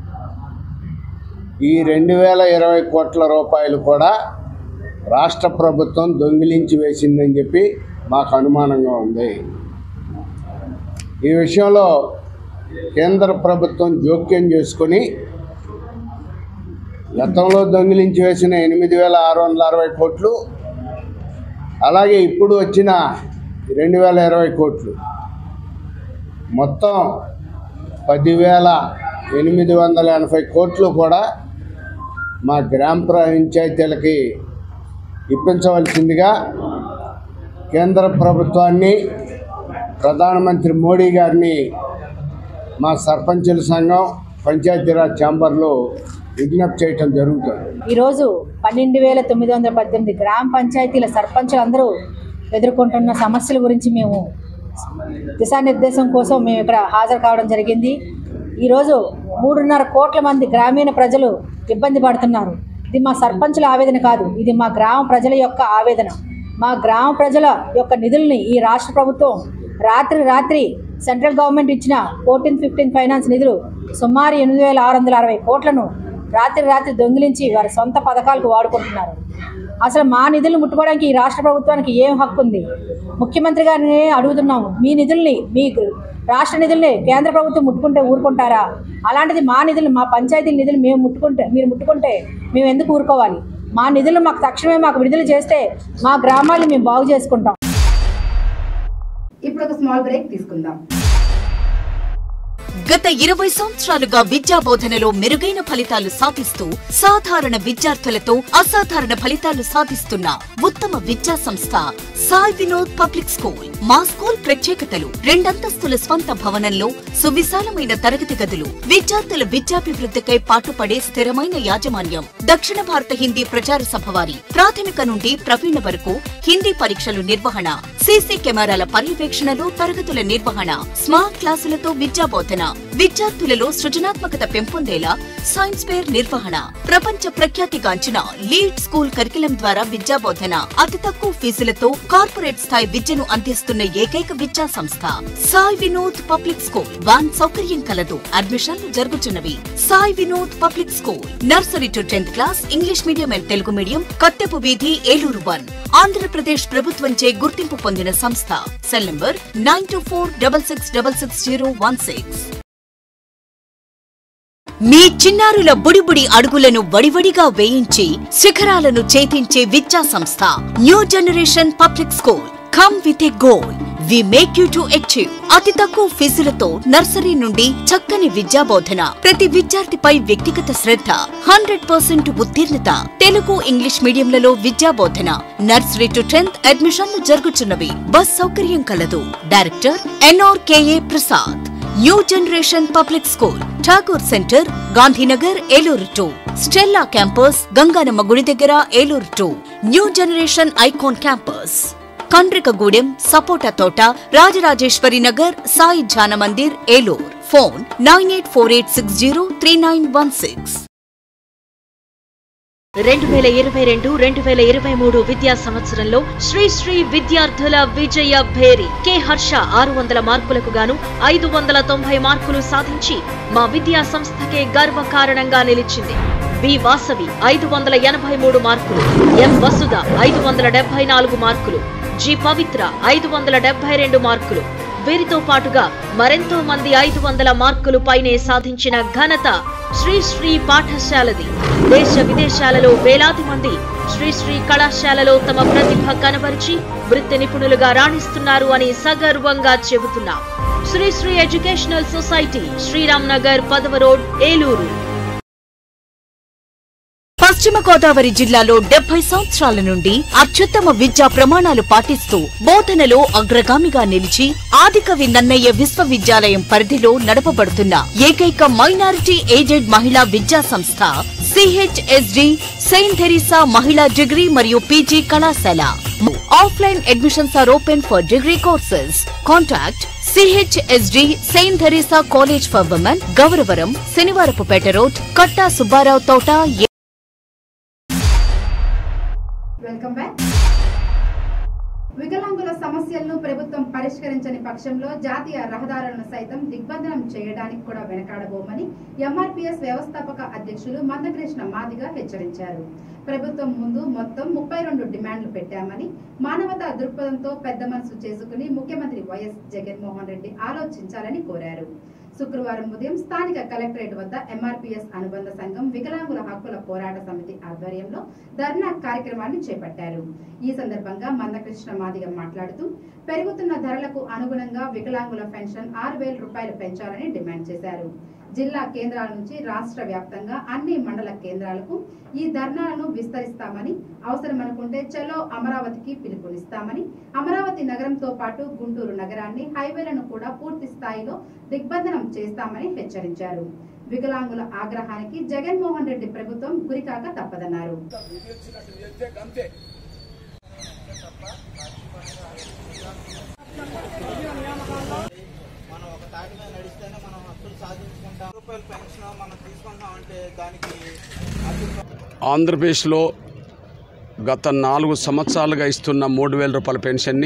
ఈ 2020 కోట్ల రూపాయలు కూడా రాష్ట్ర ప్రభుత్వం దొంగిలించి వేసిందని చెప్పి మాకు అనుమానంగా ఉంది. ఈ విషయంలో కేంద్ర ప్రభుత్వం జోక్యం చేసుకొని గతంలో దొంగిలించి వేసిన 8,660 కోట్లు, అలాగే ఇప్పుడు వచ్చిన 2,020 కోట్లు, మొత్తం 10,880 కోట్లు కూడా మా గ్రామ పంచాయతీలకి ఇప్పించవలసిందిగా కేంద్ర ప్రభుత్వాన్ని, ప్రధానమంత్రి మోడీ గారిని మా సర్పంచుల సంఘం పంచాయతీరాజ్ ఛాంబర్లో విజ్ఞప్తి చేయటం జరుగుతుంది. ఈరోజు 12,918 గ్రామ పంచాయతీల సర్పంచులందరూ ఎదుర్కొంటున్న సమస్యల గురించి మేము దిశానిర్దేశం కోసం మేము ఇక్కడ హాజరు కావడం జరిగింది. ఈరోజు 3.5 కోట్ల మంది గ్రామీణ ప్రజలు ఇబ్బంది పడుతున్నారు. ఇది మా సర్పంచుల ఆవేదన కాదు, ఇది మా గ్రామ ప్రజల యొక్క ఆవేదన. మా గ్రామ ప్రజల యొక్క నిధుల్ని ఈ రాష్ట్ర ప్రభుత్వం రాత్రి సెంట్రల్ గవర్నమెంట్ ఇచ్చిన 14-15 ఫైనాన్స్ నిధులు సుమారు 8,660 కోట్లను రాత్రి దొంగిలించి వారి సొంత పథకాలకు వాడుకుంటున్నారు. అసలు మా నిధులను ముట్టుకోవడానికి ఈ రాష్ట్ర ప్రభుత్వానికి ఏం హక్కు ఉంది? ముఖ్యమంత్రి గారిని అడుగుతున్నాము, మీ నిధుల్ని, మీ రాష్ట్ర నిధుల్ని కేంద్ర ప్రభుత్వం ముట్టుకుంటే ఊరుకుంటారా? అలాంటిది మా నిధులు, మా పంచాయతీ నిధులు మీరు ముట్టుకుంటే మేము ఎందుకు ఊరుకోవాలి? మా నిధులు తక్షణమే మాకు విడుదల చేస్తే మా గ్రామాలను మేము బాగు చేసుకుంటాం. ఇప్పుడు ఒక స్మాల్ బ్రేక్ తీసుకుందాం. గత 20 సంవత్సరాలుగా విద్యా బోధనలో మెరుగైన ఫలితాలు సాధిస్తూ సాధారణ విద్యార్థులతో అసాధారణ ఫలితాలు సాధిస్తున్న ఉత్తమ విద్యా సంస్థ సాయి వినోద్ పబ్లిక్ స్కూల్. మా స్కూల్ ప్రత్యేకతలు: 2 అంతస్తుల స్వంత భవనంలో సువిశాలమైన తరగతి గదులు, విద్యార్థుల విద్యాభివృద్ధికై పాటుపడే స్థిరమైన యాజమాన్యం, దక్షిణ భారత హిందీ ప్రచార సభ వారి ప్రాథమిక నుండి ప్రవీణ వరకు హిందీ పరీక్షలు నిర్వహణ, సీసీ కెమెరాల పర్యవేక్షణలో తరగతుల నిర్వహణ, స్మార్ట్ క్లాసులతో విద్యా బోధన, విద్యార్థులలో సృజనాత్మకత పెంపొందేలా సైన్స్ ఫేర్ నిర్వహణ, ప్రపంచ ప్రఖ్యాతిగాంచిన లీడ్ స్కూల్ కరికులం ద్వారా విద్యా బోధన, అతి తక్కువ ఫీజులతో కార్పొరేట్ స్థాయి విద్యను అందిస్తున్న ఏకైక విద్యా సంస్థ Sai Vinod public school. Van సౌకర్యం కలదు. అడ్మిషన్లు జరుగుతున్నవి. Sai Vinod public school, nursery to 10th class, English medium and Telugu medium, Kattepu వీధి, ఏలూరు 1. ఆంధ్రప్రదేశ్ ప్రభుత్వంచే గుర్తింపు పొందిన సంస్థ. Cell number 9246666016. మీ చిన్నారుల బుడిబుడి అడుగులను వడివడిగా వేయించి శిఖరాలను చేతించే విద్యా సంస్థ new generation public school. Come with a goal, we make you to achieve. అతి తక్కువ ఫీజులతో నర్సరీ నుండి చక్కని విద్యా బోధన, ప్రతి విద్యార్థిపై వ్యక్తిగత శ్రద్ధ, 100% ఉత్తీర్ణత, తెలుగు ఇంగ్లీష్ మీడియంలలో విద్యా బోధన, నర్సరీ టు 10th అడ్మిషన్లు జరుగుతున్నవి. బస్ సౌకర్యం కలదు. Director NRKA Prasad. New generation public school, Thakur centre, Gandhinagar, Eluru 2. Stella campus, Ganganamma గుడి దగ్గర, Eluru 2. New generation icon campus, Kandrikagudem, సపోటా తోట, రాజరాజేశ్వరి నగర్, సాయి ధ్యాన మందిర్, ఏలూరు. ఫోన్ 9848603916. 2022-2023 విద్యా సంవత్సరంలో శ్రీ విద్యార్థుల విజయ భేరి. కె హర్ష 600 మార్కులకు గాను 590 మార్కులు సాధించి మా విద్యా సంస్థకే గర్వకారణంగా నిలిచింది. బి వాసవి 583 మార్కులు, ఎం వసుధ 574 మార్కులు, జి పవిత్ర 572 మార్కులు. వీరితో పాటుగా మరెంతో మంది 500 మార్కులు పైనే సాధించిన ఘనత శ్రీ పాఠశాలది. దేశ విదేశాలలో వేలాది మంది శ్రీ కళాశాలలో తమ ప్రతిభ కనబరిచి వృత్తి నిపుణులుగా రాణిస్తున్నారు అని సగర్వంగా చెబుతున్నాం. శ్రీ ఎడ్యుకేషనల్ సొసైటీ, శ్రీరామ్ నగర్, 10వ రోడ్, ఏలూరు. పశ్చిమ గోదావరి జిల్లాలో 70 సంవత్సరాల నుండి అత్యుత్తమ విద్యా ప్రమాణాలు పాటిస్తూ బోధనలో అగ్రగామిగా నిలిచి ఆదికవి నన్నయ్య విశ్వవిద్యాలయం పరిధిలో నడపబడుతున్న ఏకైక మైనారిటీ ఏజెడ్ మహిళా విద్యా సంస్థ CHSD సెయింట్ థెరిసా మహిళా డిగ్రీ మరియు PG కళాశాల. Offline admissions are open for degree courses. Contact CHSD Saint Theresa college for women, Gowravaram, Sanivarapupeta road, Katta Subbarao తోట. Welcome back. వికలాంగుల సమస్యలను ప్రభుత్వం పరిష్కరించని పక్షంలో జాతీయ రహదారులను సైతం దిగ్బంధనం చేయడానికి కూడా వెనకాడబోమని MRPS వ్యవస్థాపక అధ్యక్షులు మందకృష్ణ మాదిగ హెచ్చరించారు. ప్రభుత్వం ముందు మొత్తం 32 డిమాండ్లు పెట్టామని, మానవతా దృక్పథంతో పెద్ద మనసు చేసుకుని ముఖ్యమంత్రి వైఎస్ జగన్మోహన్ రెడ్డి ఆలోచించాలని కోరారు. శుక్రవారం ఉదయం స్థానిక కలెక్టరేట్ వద్ద MRPS అనుబంధ సంఘం వికలాంగుల హక్కుల పోరాట సమితి ఆధ్వర్యంలో ధర్నా కార్యక్రమాన్ని చేపట్టారు. ఈ సందర్భంగా మందకృష్ణ మాదిగ మాట్లాడుతూ పెరుగుతున్న ధరలకు అనుగుణంగా వికలాంగుల పెన్షన్ 6,000 రూపాయలు పెంచాలని డిమాండ్ చేశారు. జిల్లా కేంద్రాల నుంచి రాష్ట్ర వ్యాప్తంగా అన్ని మండల కేంద్రాలకు ఈ ధర్నాలను విస్తరిస్తామని, అవసరమనుకుంటే చలో అమరావతికి పిలుపునిస్తామని, అమరావతి నగరంతో పాటు గుంటూరు నగరాన్ని, హైవేలను కూడా పూర్తి స్థాయిలో దిగ్బంధనం చేస్తామని హెచ్చరించారు. వికలాంగుల ఆగ్రహానికి జగన్మోహన్ రెడ్డి ప్రభుత్వం గురికాక తప్పదన్నారు. ఆంధ్రప్రదేశ్లో గత 4 సంవత్సరాలుగా ఇస్తున్న 3,000 రూపాయల పెన్షన్ని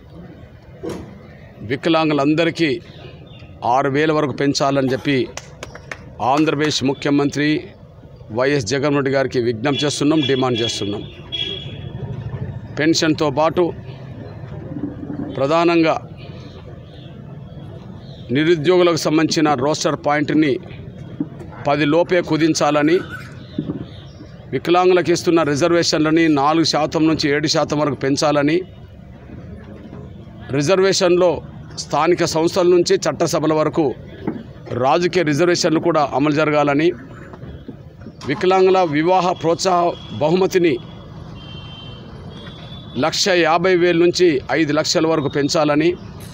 వికలాంగులందరికీ 6,000 వరకు పెంచాలని చెప్పి ఆంధ్రప్రదేశ్ ముఖ్యమంత్రి వైఎస్ జగన్మోహన్ రెడ్డి గారికి విజ్ఞప్తి చేస్తున్నాం, డిమాండ్ చేస్తున్నాం. పెన్షన్తో పాటు ప్రధానంగా నిరుద్యోగులకు సంబంధించిన రోస్టర్ పాయింట్ని 10 లోపే కుదించాలని, వికలాంగులకు ఇస్తున్న రిజర్వేషన్లని 4% నుంచి 7% వరకు పెంచాలని, రిజర్వేషన్లో స్థానిక సంస్థల నుంచి చట్టసభల వరకు రాజకీయ రిజర్వేషన్లు కూడా అమలు జరగాలని, వికలాంగుల వివాహ ప్రోత్సాహ బహుమతిని 1,50,000 నుంచి 5 లక్షల వరకు పెంచాలని,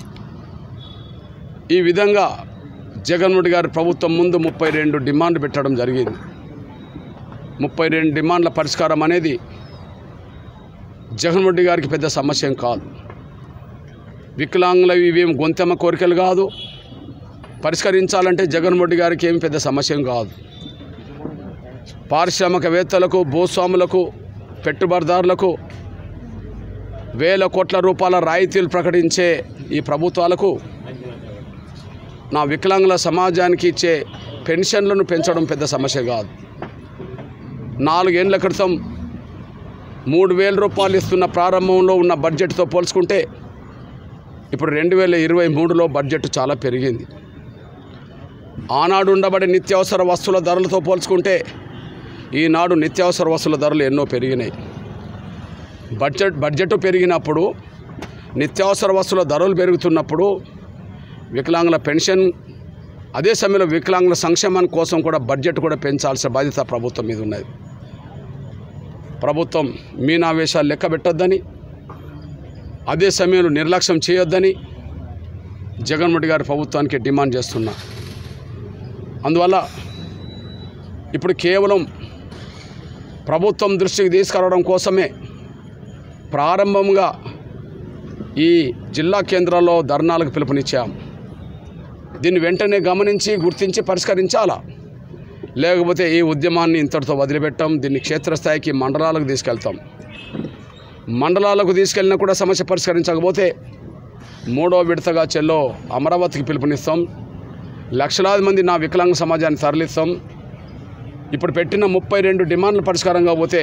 ఈ విధంగా జగన్మోహన్ రెడ్డి గారి ప్రభుత్వం ముందు 32 డిమాండ్లు పెట్టడం జరిగింది. 32 డిమాండ్ల పరిష్కారం అనేది జగన్మోహన్ రెడ్డి గారికి పెద్ద సమస్య కాదు. వికలాంగుల ఇవేం గొంతెమ్మ కోరికలు కాదు. పరిష్కరించాలంటే జగన్మోహన్ రెడ్డి గారికి ఏమి పెద్ద సమస్య కాదు. పారిశ్రామికవేత్తలకు, భూస్వాములకు, పెట్టుబడిదారులకు వేల కోట్ల రూపాయల రాయితీలు ప్రకటించే ఈ ప్రభుత్వాలకు నా వికలాంగుల సమాజానికి ఇచ్చే పెన్షన్లను పెంచడం పెద్ద సమస్య కాదు. 4 ఏళ్ల క్రితం 3,000 రూపాయలు ఇస్తున్న ప్రారంభంలో ఉన్న బడ్జెట్తో పోల్చుకుంటే ఇప్పుడు 2023లో బడ్జెట్ చాలా పెరిగింది. ఆనాడు ఉండబడే నిత్యావసర వస్తువుల ధరలతో పోల్చుకుంటే ఈనాడు నిత్యావసర వస్తువుల ధరలు ఎన్నో పెరిగినాయి. బడ్జెట్ పెరిగినప్పుడు, నిత్యావసర వస్తువుల ధరలు పెరుగుతున్నప్పుడు వికలాంగుల పెన్షన్, అదే సమయంలో వికలాంగుల సంక్షేమం కోసం కూడా బడ్జెట్ కూడా పెంచాల్సిన బాధ్యత ప్రభుత్వం మీద ఉన్నది. ప్రభుత్వం మీనావేశాలు లెక్క పెట్టొద్దని, అదే సమయంలో నిర్లక్ష్యం చేయొద్దని, జగన్మోహన్ రెడ్డి గారి ప్రభుత్వానికి డిమాండ్ చేస్తున్నా. అందువల్ల ఇప్పుడు కేవలం ప్రభుత్వం దృష్టికి తీసుకురావడం కోసమే ప్రారంభంగా ఈ జిల్లా కేంద్రాల్లో ధర్నాలకు పిలుపునిచ్చాం. దీన్ని వెంటనే గమనించి గుర్తించి పరిష్కరించాలా, లేకపోతే ఈ ఉద్యమాన్ని ఇంతటితో వదిలిపెట్టాం. దీన్ని క్షేత్రస్థాయికి మండలాలకు తీసుకెళ్తాం. మండలాలకు తీసుకెళ్ళినా కూడా సమస్య పరిష్కరించకపోతే 3వ విడతగా చెల్లో అమరావతికి పిలుపునిస్తాం. లక్షలాది మంది నా వికలాంగ సమాజాన్ని తరలిస్తాం. ఇప్పుడు పెట్టిన 32 డిమాండ్లు పరిష్కారం కాకపోతే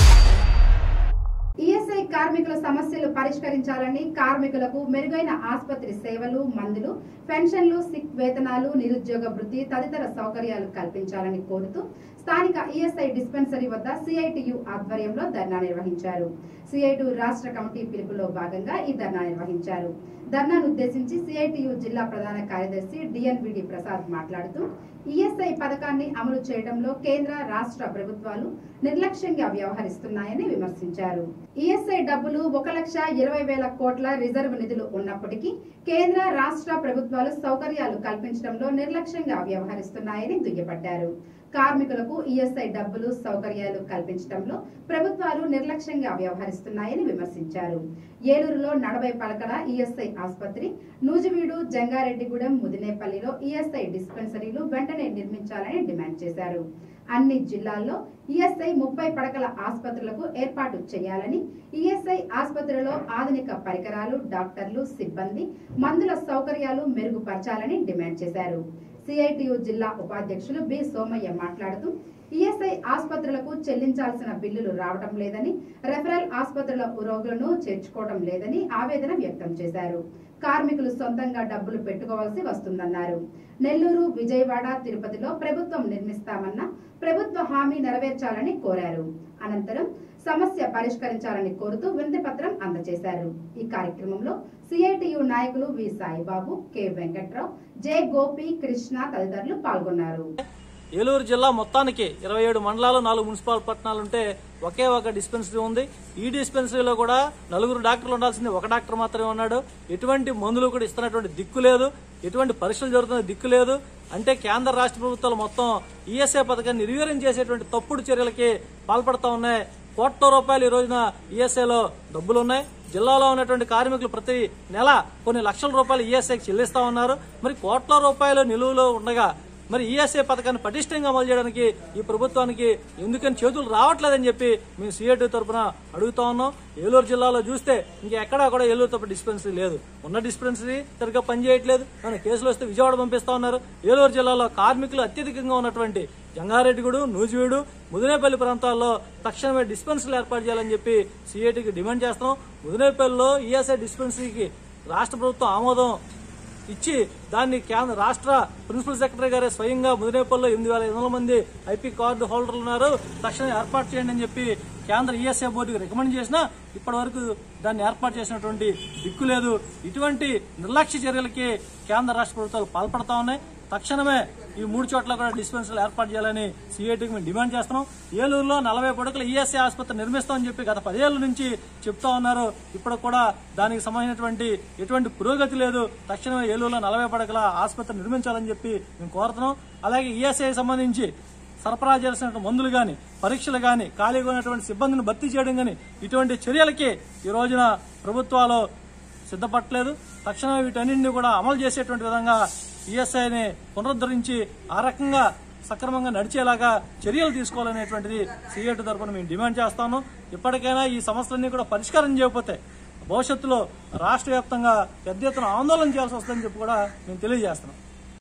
ఈఎస్ఐ కార్మికుల సమస్యలు పరిష్కరించాలని, కార్మికులకు మెరుగైన ఆసుపత్రి సేవలు, మందులు, పెన్షన్లు, సిక్ వేతనాలు, నిరుద్యోగ వృత్తి తదితర సౌకర్యాలు కల్పించాలని కోరుతూ స్థానిక ఈఎస్ఐ డిస్పెన్సరీ వద్ద సిఐటియు ఆధ్వర్యంలో ధర్నా నిర్వహించారు. సిఐటియు రాష్ట్ర కమిటీ పిలుపులో భాగంగా ఈ ధర్నా నిర్వహించారు. ధర్నాను ఉద్దేశించి సిఐటియు జిల్లా ప్రధాన కార్యదర్శి డిఎన్విడి ప్రసాద్ మాట్లాడుతూ ఈఎస్ఐ పథకాన్ని అమలు చేయడంలో కేంద్ర, రాష్ట్ర ప్రభుత్వాలు నిర్లక్ష్యంగా వ్యవహరిస్తున్నాయని విమర్శించారు. ఈఎస్ఐ డబ్బులు 1,20,000 కోట్ల రిజర్వ్ నిధులు ఉన్నప్పటికీ కేంద్ర, రాష్ట్ర ప్రభుత్వాలు సౌకర్యాలు కల్పించడంలో నిర్లక్ష్యంగా వ్యవహరిస్తున్నాయని దుయ్యబట్టారు. కార్మికులకు ఈఎస్ఐ డబ్బులు, సౌకర్యాలు కల్పించడంలో ప్రభుత్వాలు నిర్లక్ష్యంగా వ్యవహరిస్తున్నాయని విమర్శించారు. ఏలూరులో 40 పడకల ఈఎస్ఐ ఆసుపత్రి, నూజివీడు, జంగారెడ్డిగూడెం, ముదినేపల్లిలో ఈఎస్ఐ డిస్పెన్సరీలు వెంటనే నిర్మించాలని డిమాండ్ చేశారు. అన్ని జిల్లాల్లో ఈఎస్ఐ 30 పడకల ఆసుపత్రులకు ఏర్పాటు చేయాలని, ఈఎస్ఐ ఆసుపత్రిలో ఆధునిక పరికరాలు, డాక్టర్లు, సిబ్బంది, మందుల సౌకర్యాలు మెరుగుపరచాలని డిమాండ్ చేశారు. సిఐటియు జిల్లా ఉపాధ్యక్షులు బి సోమయ్య మాట్లాడుతూ ఈఎస్ఐ ఆసుపత్రులకు చెల్లించాల్సిన బిల్లులు రావడం లేదని, రెఫరల్ ఆసుపత్రుల రోగులను చేర్చుకోవడం లేదని ఆవేదన వ్యక్తం చేశారు. కార్మికులు సొంతంగా డబ్బులు పెట్టుకోవాల్సి వస్తుందన్నారు. నెల్లూరు, విజయవాడ, తిరుపతిలో ప్రభుత్వం నిర్మిస్తామన్న ప్రభుత్వ హామీ నెరవేర్చాలని కోరారు. అనంతరం సమస్య పరిష్కరించాలని కోరుతూ వినతి పత్రం అందజేశారు. ఈ కార్యక్రమంలో సిఐటియు నాయకులు V Saibabu, K Venkatrao, J Gopi, Krishna తదితరులు పాల్గొన్నారు. ఏలూరు జిల్లా మొత్తానికి 27 మండలాలు, 4 మున్సిపల్ పట్టణాలు ఉంటే ఒకే ఒక డిస్పెన్సరీ ఉంది. ఈ డిస్పెన్సరీలో కూడా 4 డాక్టర్లు ఉండాల్సింది 1 డాక్టర్ మాత్రమే ఉన్నాడు. ఎటువంటి మందులు కూడా ఇస్తున్నటువంటి దిక్కు లేదు, ఎటువంటి పరీక్షలు జరుగుతున్న దిక్కు లేదు. అంటే కేంద్ర, రాష్ట్ర ప్రభుత్వాలు మొత్తం ఈఎస్ఐ పథకాన్ని నిర్వీర్యం చేసేటువంటి తప్పుడు చర్యలకి పాల్పడతా ఉన్నాయి. కోట్ల రూపాయలు ఈ రోజున ఈఎస్ఐలో డబ్బులున్నాయి. జిల్లాలో ఉన్నటువంటి కార్మికులు ప్రతి నెల కొన్ని లక్షల రూపాయలు ఈఎస్ఐకి చెల్లిస్తా ఉన్నారు. మరి కోట్ల రూపాయలు నిలువలో ఉండగా మరి ఈఎస్ఐ పథకాన్ని పటిష్టంగా అమలు చేయడానికి ఈ ప్రభుత్వానికి ఎందుకని చేతులు రావట్లేదని చెప్పి మేము సిఐటి తరఫున అడుగుతా ఉన్నాం. ఏలూరు జిల్లాలో చూస్తే ఇంకెక్కడా కూడా ఏలూరు తప్ప డిస్పెన్సరీ లేదు. ఉన్న డిస్పెన్సరీ సరిగ్గా పనిచేయట్లేదు. కానీ కేసులు వస్తే విజయవాడ పంపిస్తా ఉన్నారు. ఏలూరు జిల్లాలో కార్మికులు అత్యధికంగా ఉన్నటువంటి జంగారెడ్డిగూడు, నూజివీడు, ముదినేపల్లి ప్రాంతాల్లో తక్షణమే డిస్పెన్సరీలు ఏర్పాటు చేయాలని చెప్పి సిఐటికి డిమాండ్ చేస్తున్నాం. ముదినేపల్లిలో ఈఎస్ఐ డిస్పెన్సరీకి రాష్ట్ర ప్రభుత్వం ఆమోదం ఇచ్చి దాన్ని కేంద్ర, రాష్ట్ర ప్రిన్సిపల్ సెక్రటరీ గారే స్వయంగా ముదినేపల్లిలో 8,500 మంది ఐపీ కార్డు హోల్డర్లు ఉన్నారు, తక్షణం ఏర్పాటు చేయండి అని చెప్పి కేంద్ర ఈఎస్ఐ బోర్డుకి రికమెండ్ చేసినా ఇప్పటి వరకు దాన్ని ఏర్పాటు చేసినటువంటి దిక్కు లేదు. ఇటువంటి నిర్లక్ష్య చర్యలకి కేంద్ర, రాష్ట్ర ప్రభుత్వాలు పాల్పడతా ఉన్నాయి. తక్షణమే ఈ 3 చోట్ల కూడా డిస్పెన్సరీలు ఏర్పాటు చేయాలని సిఐటికి మేము డిమాండ్ చేస్తున్నాం. ఏలూరులో 40 పడకల ఈఎస్ఐ ఆసుపత్రి నిర్మిస్తామని చెప్పి గత 10 ఏళ్ల నుంచి చెప్తా ఉన్నారు. ఇప్పుడు కూడా దానికి సంబంధించినటువంటి ఎటువంటి పురోగతి లేదు. తక్షణమే ఏలూరులో 40 పడకల ఆసుపత్రి నిర్మించాలని చెప్పి మేము కోరుతున్నాం. అలాగే ఈఎస్ఐ సంబంధించి సరఫరా చేయాల్సిన మందులు గాని, పరీక్షలు గాని, ఖాళీగా ఉన్నటువంటి సిబ్బందిని భర్తీ చేయడం గాని ఇటువంటి చర్యలకి ఈ రోజున ప్రభుత్వాలు సిద్ధపడలేదు. తక్షణమే వీటన్నింటినీ కూడా అమలు చేసేటువంటి విధంగా ఈఎస్ఐని పునరుద్ధరించి ఆ రకంగా సక్రమంగా నడిచేలాగా చర్యలు తీసుకోవాలనేటువంటిది సిఐటి తరఫున మేము డిమాండ్ చేస్తాను. ఇప్పటికైనా ఈ సమస్యలన్నీ కూడా పరిష్కారం చేయకపోతే భవిష్యత్తులో రాష్ట్ర వ్యాప్తంగా పెద్ద ఎత్తున ఆందోళన చేయాల్సి వస్తుందని చెప్పి కూడా మేము తెలియజేస్తున్నాం.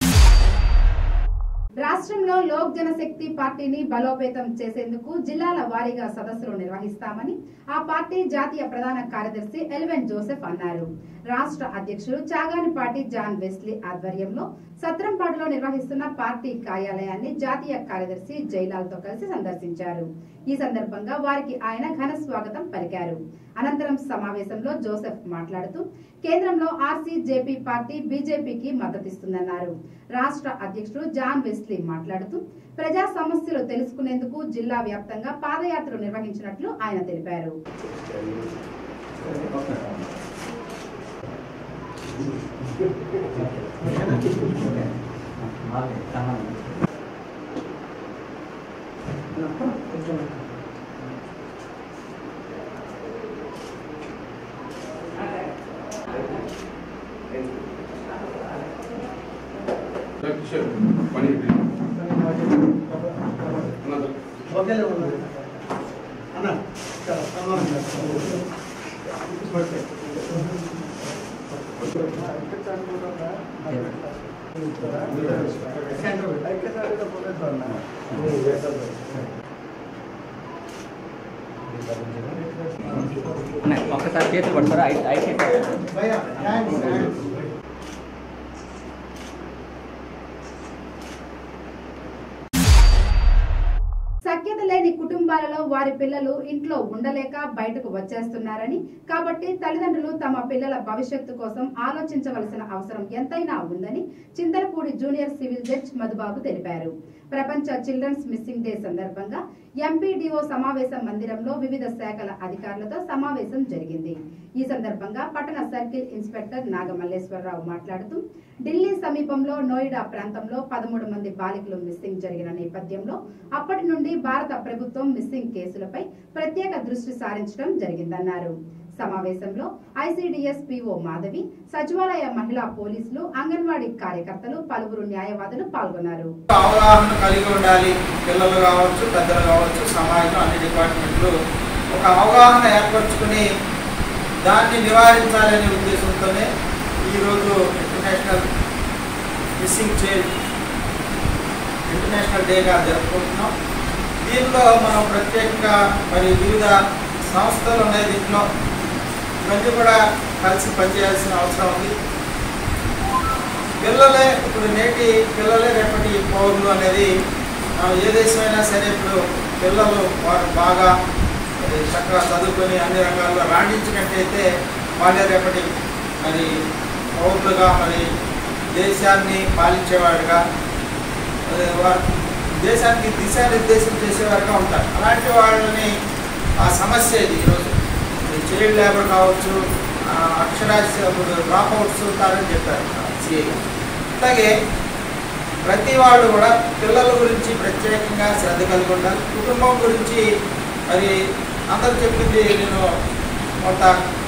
రాష్ట్రంలో లోక్ జనశక్తి పార్టీని బలోపేతం చేసేందుకు జిల్లాల వారీగా సదస్సులు నిర్వహిస్తామని ఆ పార్టీ జాతీయ ప్రధాన కార్యదర్శి ఎల్వెన్ జోసెఫ్ అన్నారు. రాష్ట్ర అధ్యక్షులు చాగానిపాటి జాన్ వెస్లీ ఆధ్వర్యంలో సత్రంపాడులో నిర్వహిస్తున్న పార్టీ కార్యాలయాన్ని జాతీయ కార్యదర్శి జైలాల్ తో కలిసి సందర్శించారు. ఈ సందర్భంగా వారికి ఆయన ఘన స్వాగతం పలికారు. అనంతరం సమావేశంలో జోసెఫ్ మాట్లాడుతూ కేంద్రంలో ఆర్సీజేపీ పార్టీ బీజేపీకి మద్దతిస్తుందన్నారు. రాష్ట్ర అధ్యక్షుడు జాన్ వెస్లీ మాట్లాడుతూ ప్రజా సమస్యలు తెలుసుకునేందుకు జిల్లా వ్యాప్తంగా పాదయాత్రలు నిర్వహించినట్లు ఆయన తెలిపారు. ఒక్కసారి చేతులు పడతారా అయితే సఖ్యత లేని కుటుంబాలలో వారి పిల్లలు ఇంట్లో ఉండలేక బయటకు వచ్చేస్తున్నారని, కాబట్టి తల్లిదండ్రులు తమ పిల్లల భవిష్యత్తు కోసం ఆలోచించవలసిన అవసరం ఎంతైనా ఉందని Chintalapudi junior civil judge Madhubabu తెలిపారు. ప్రపంచ చిల్డ్రన్స్ మిస్సింగ్ డే సందర్భంగా ఎంపీడీఓ సమావేశ మందిరంలో వివిధ శాఖల అధికారులతో సమావేశం జరిగింది. ఈ సందర్భంగా పట్టణ సర్కిల్ ఇన్స్పెక్టర్ నాగమల్లేశ్వరరావు మాట్లాడుతూ, ఢిల్లీ సమీపంలో నోయిడా ప్రాంతంలో 13 మంది బాలికలు మిస్సింగ్ జరిగిన నేపథ్యంలో అప్పటి నుండి భారత ప్రభుత్వం మిస్సింగ్ కేసులపై ప్రత్యేక దృష్టి సారించడం జరిగిందన్నారు. సమావేశంలో ఐసీడీఎస్ పీఓ మాధవి, సచివాలయ మహిళా పోలీసులు, అంగన్వాడీ కార్యకర్తలు, పలువురు న్యాయవాదులు పాల్గొన్నారు. అవగాహన కలిగి ఉండాలి. పిల్లలు కావచ్చు, పెద్దలు కావచ్చు, సమాజం అన్ని డిపార్ట్మెంట్లు ఒక అవగాహన ఏర్పరచుకుని దాన్ని నివారించాలనే ఉద్దేశంతోనే ఈరోజు ఇంటర్నేషనల్ మిస్సింగ్ చైల్డ్ ఇంటర్నేషనల్ డేగా జరుపుకుంటున్నాం. దీనిలో మనం ప్రత్యేకంగా మరి వివిధ సంస్థలు ఉన్నాయి. దీంట్లో ఇవన్నీ కూడా కలిసి పనిచేయాల్సిన అవసరం ఉంది. పిల్లలే ఇప్పుడు నేటి పిల్లలే రేపటి పౌరులు అనేది ఏ దేశమైనా సరే ఇప్పుడు పిల్లలు వారు బాగా చక్కగా చదువుకొని అన్ని రకాలుగా రాణించినట్టయితే వాళ్ళే రేపటి మరి పౌరులుగా మరి దేశాన్ని పాలించేవాడుగా వారు దేశానికి దిశానిర్దేశం చేసేవారుగా ఉంటారు. అలాంటి వాళ్ళని ఆ సమస్య ఇది ఈరోజు చైల్డ్ లేబర్ కావచ్చు, అక్షరాస్యతలు డ్రాప్ అవుట్స్ ఉంటారని చెప్పారు సిఐ. అలాగే ప్రతి వాళ్ళు కూడా పిల్లల గురించి ప్రత్యేకంగా శ్రద్ధ కలిగి ఉండాలి. కుటుంబం గురించి మరి అందరూ చెప్పింది నేను కొంత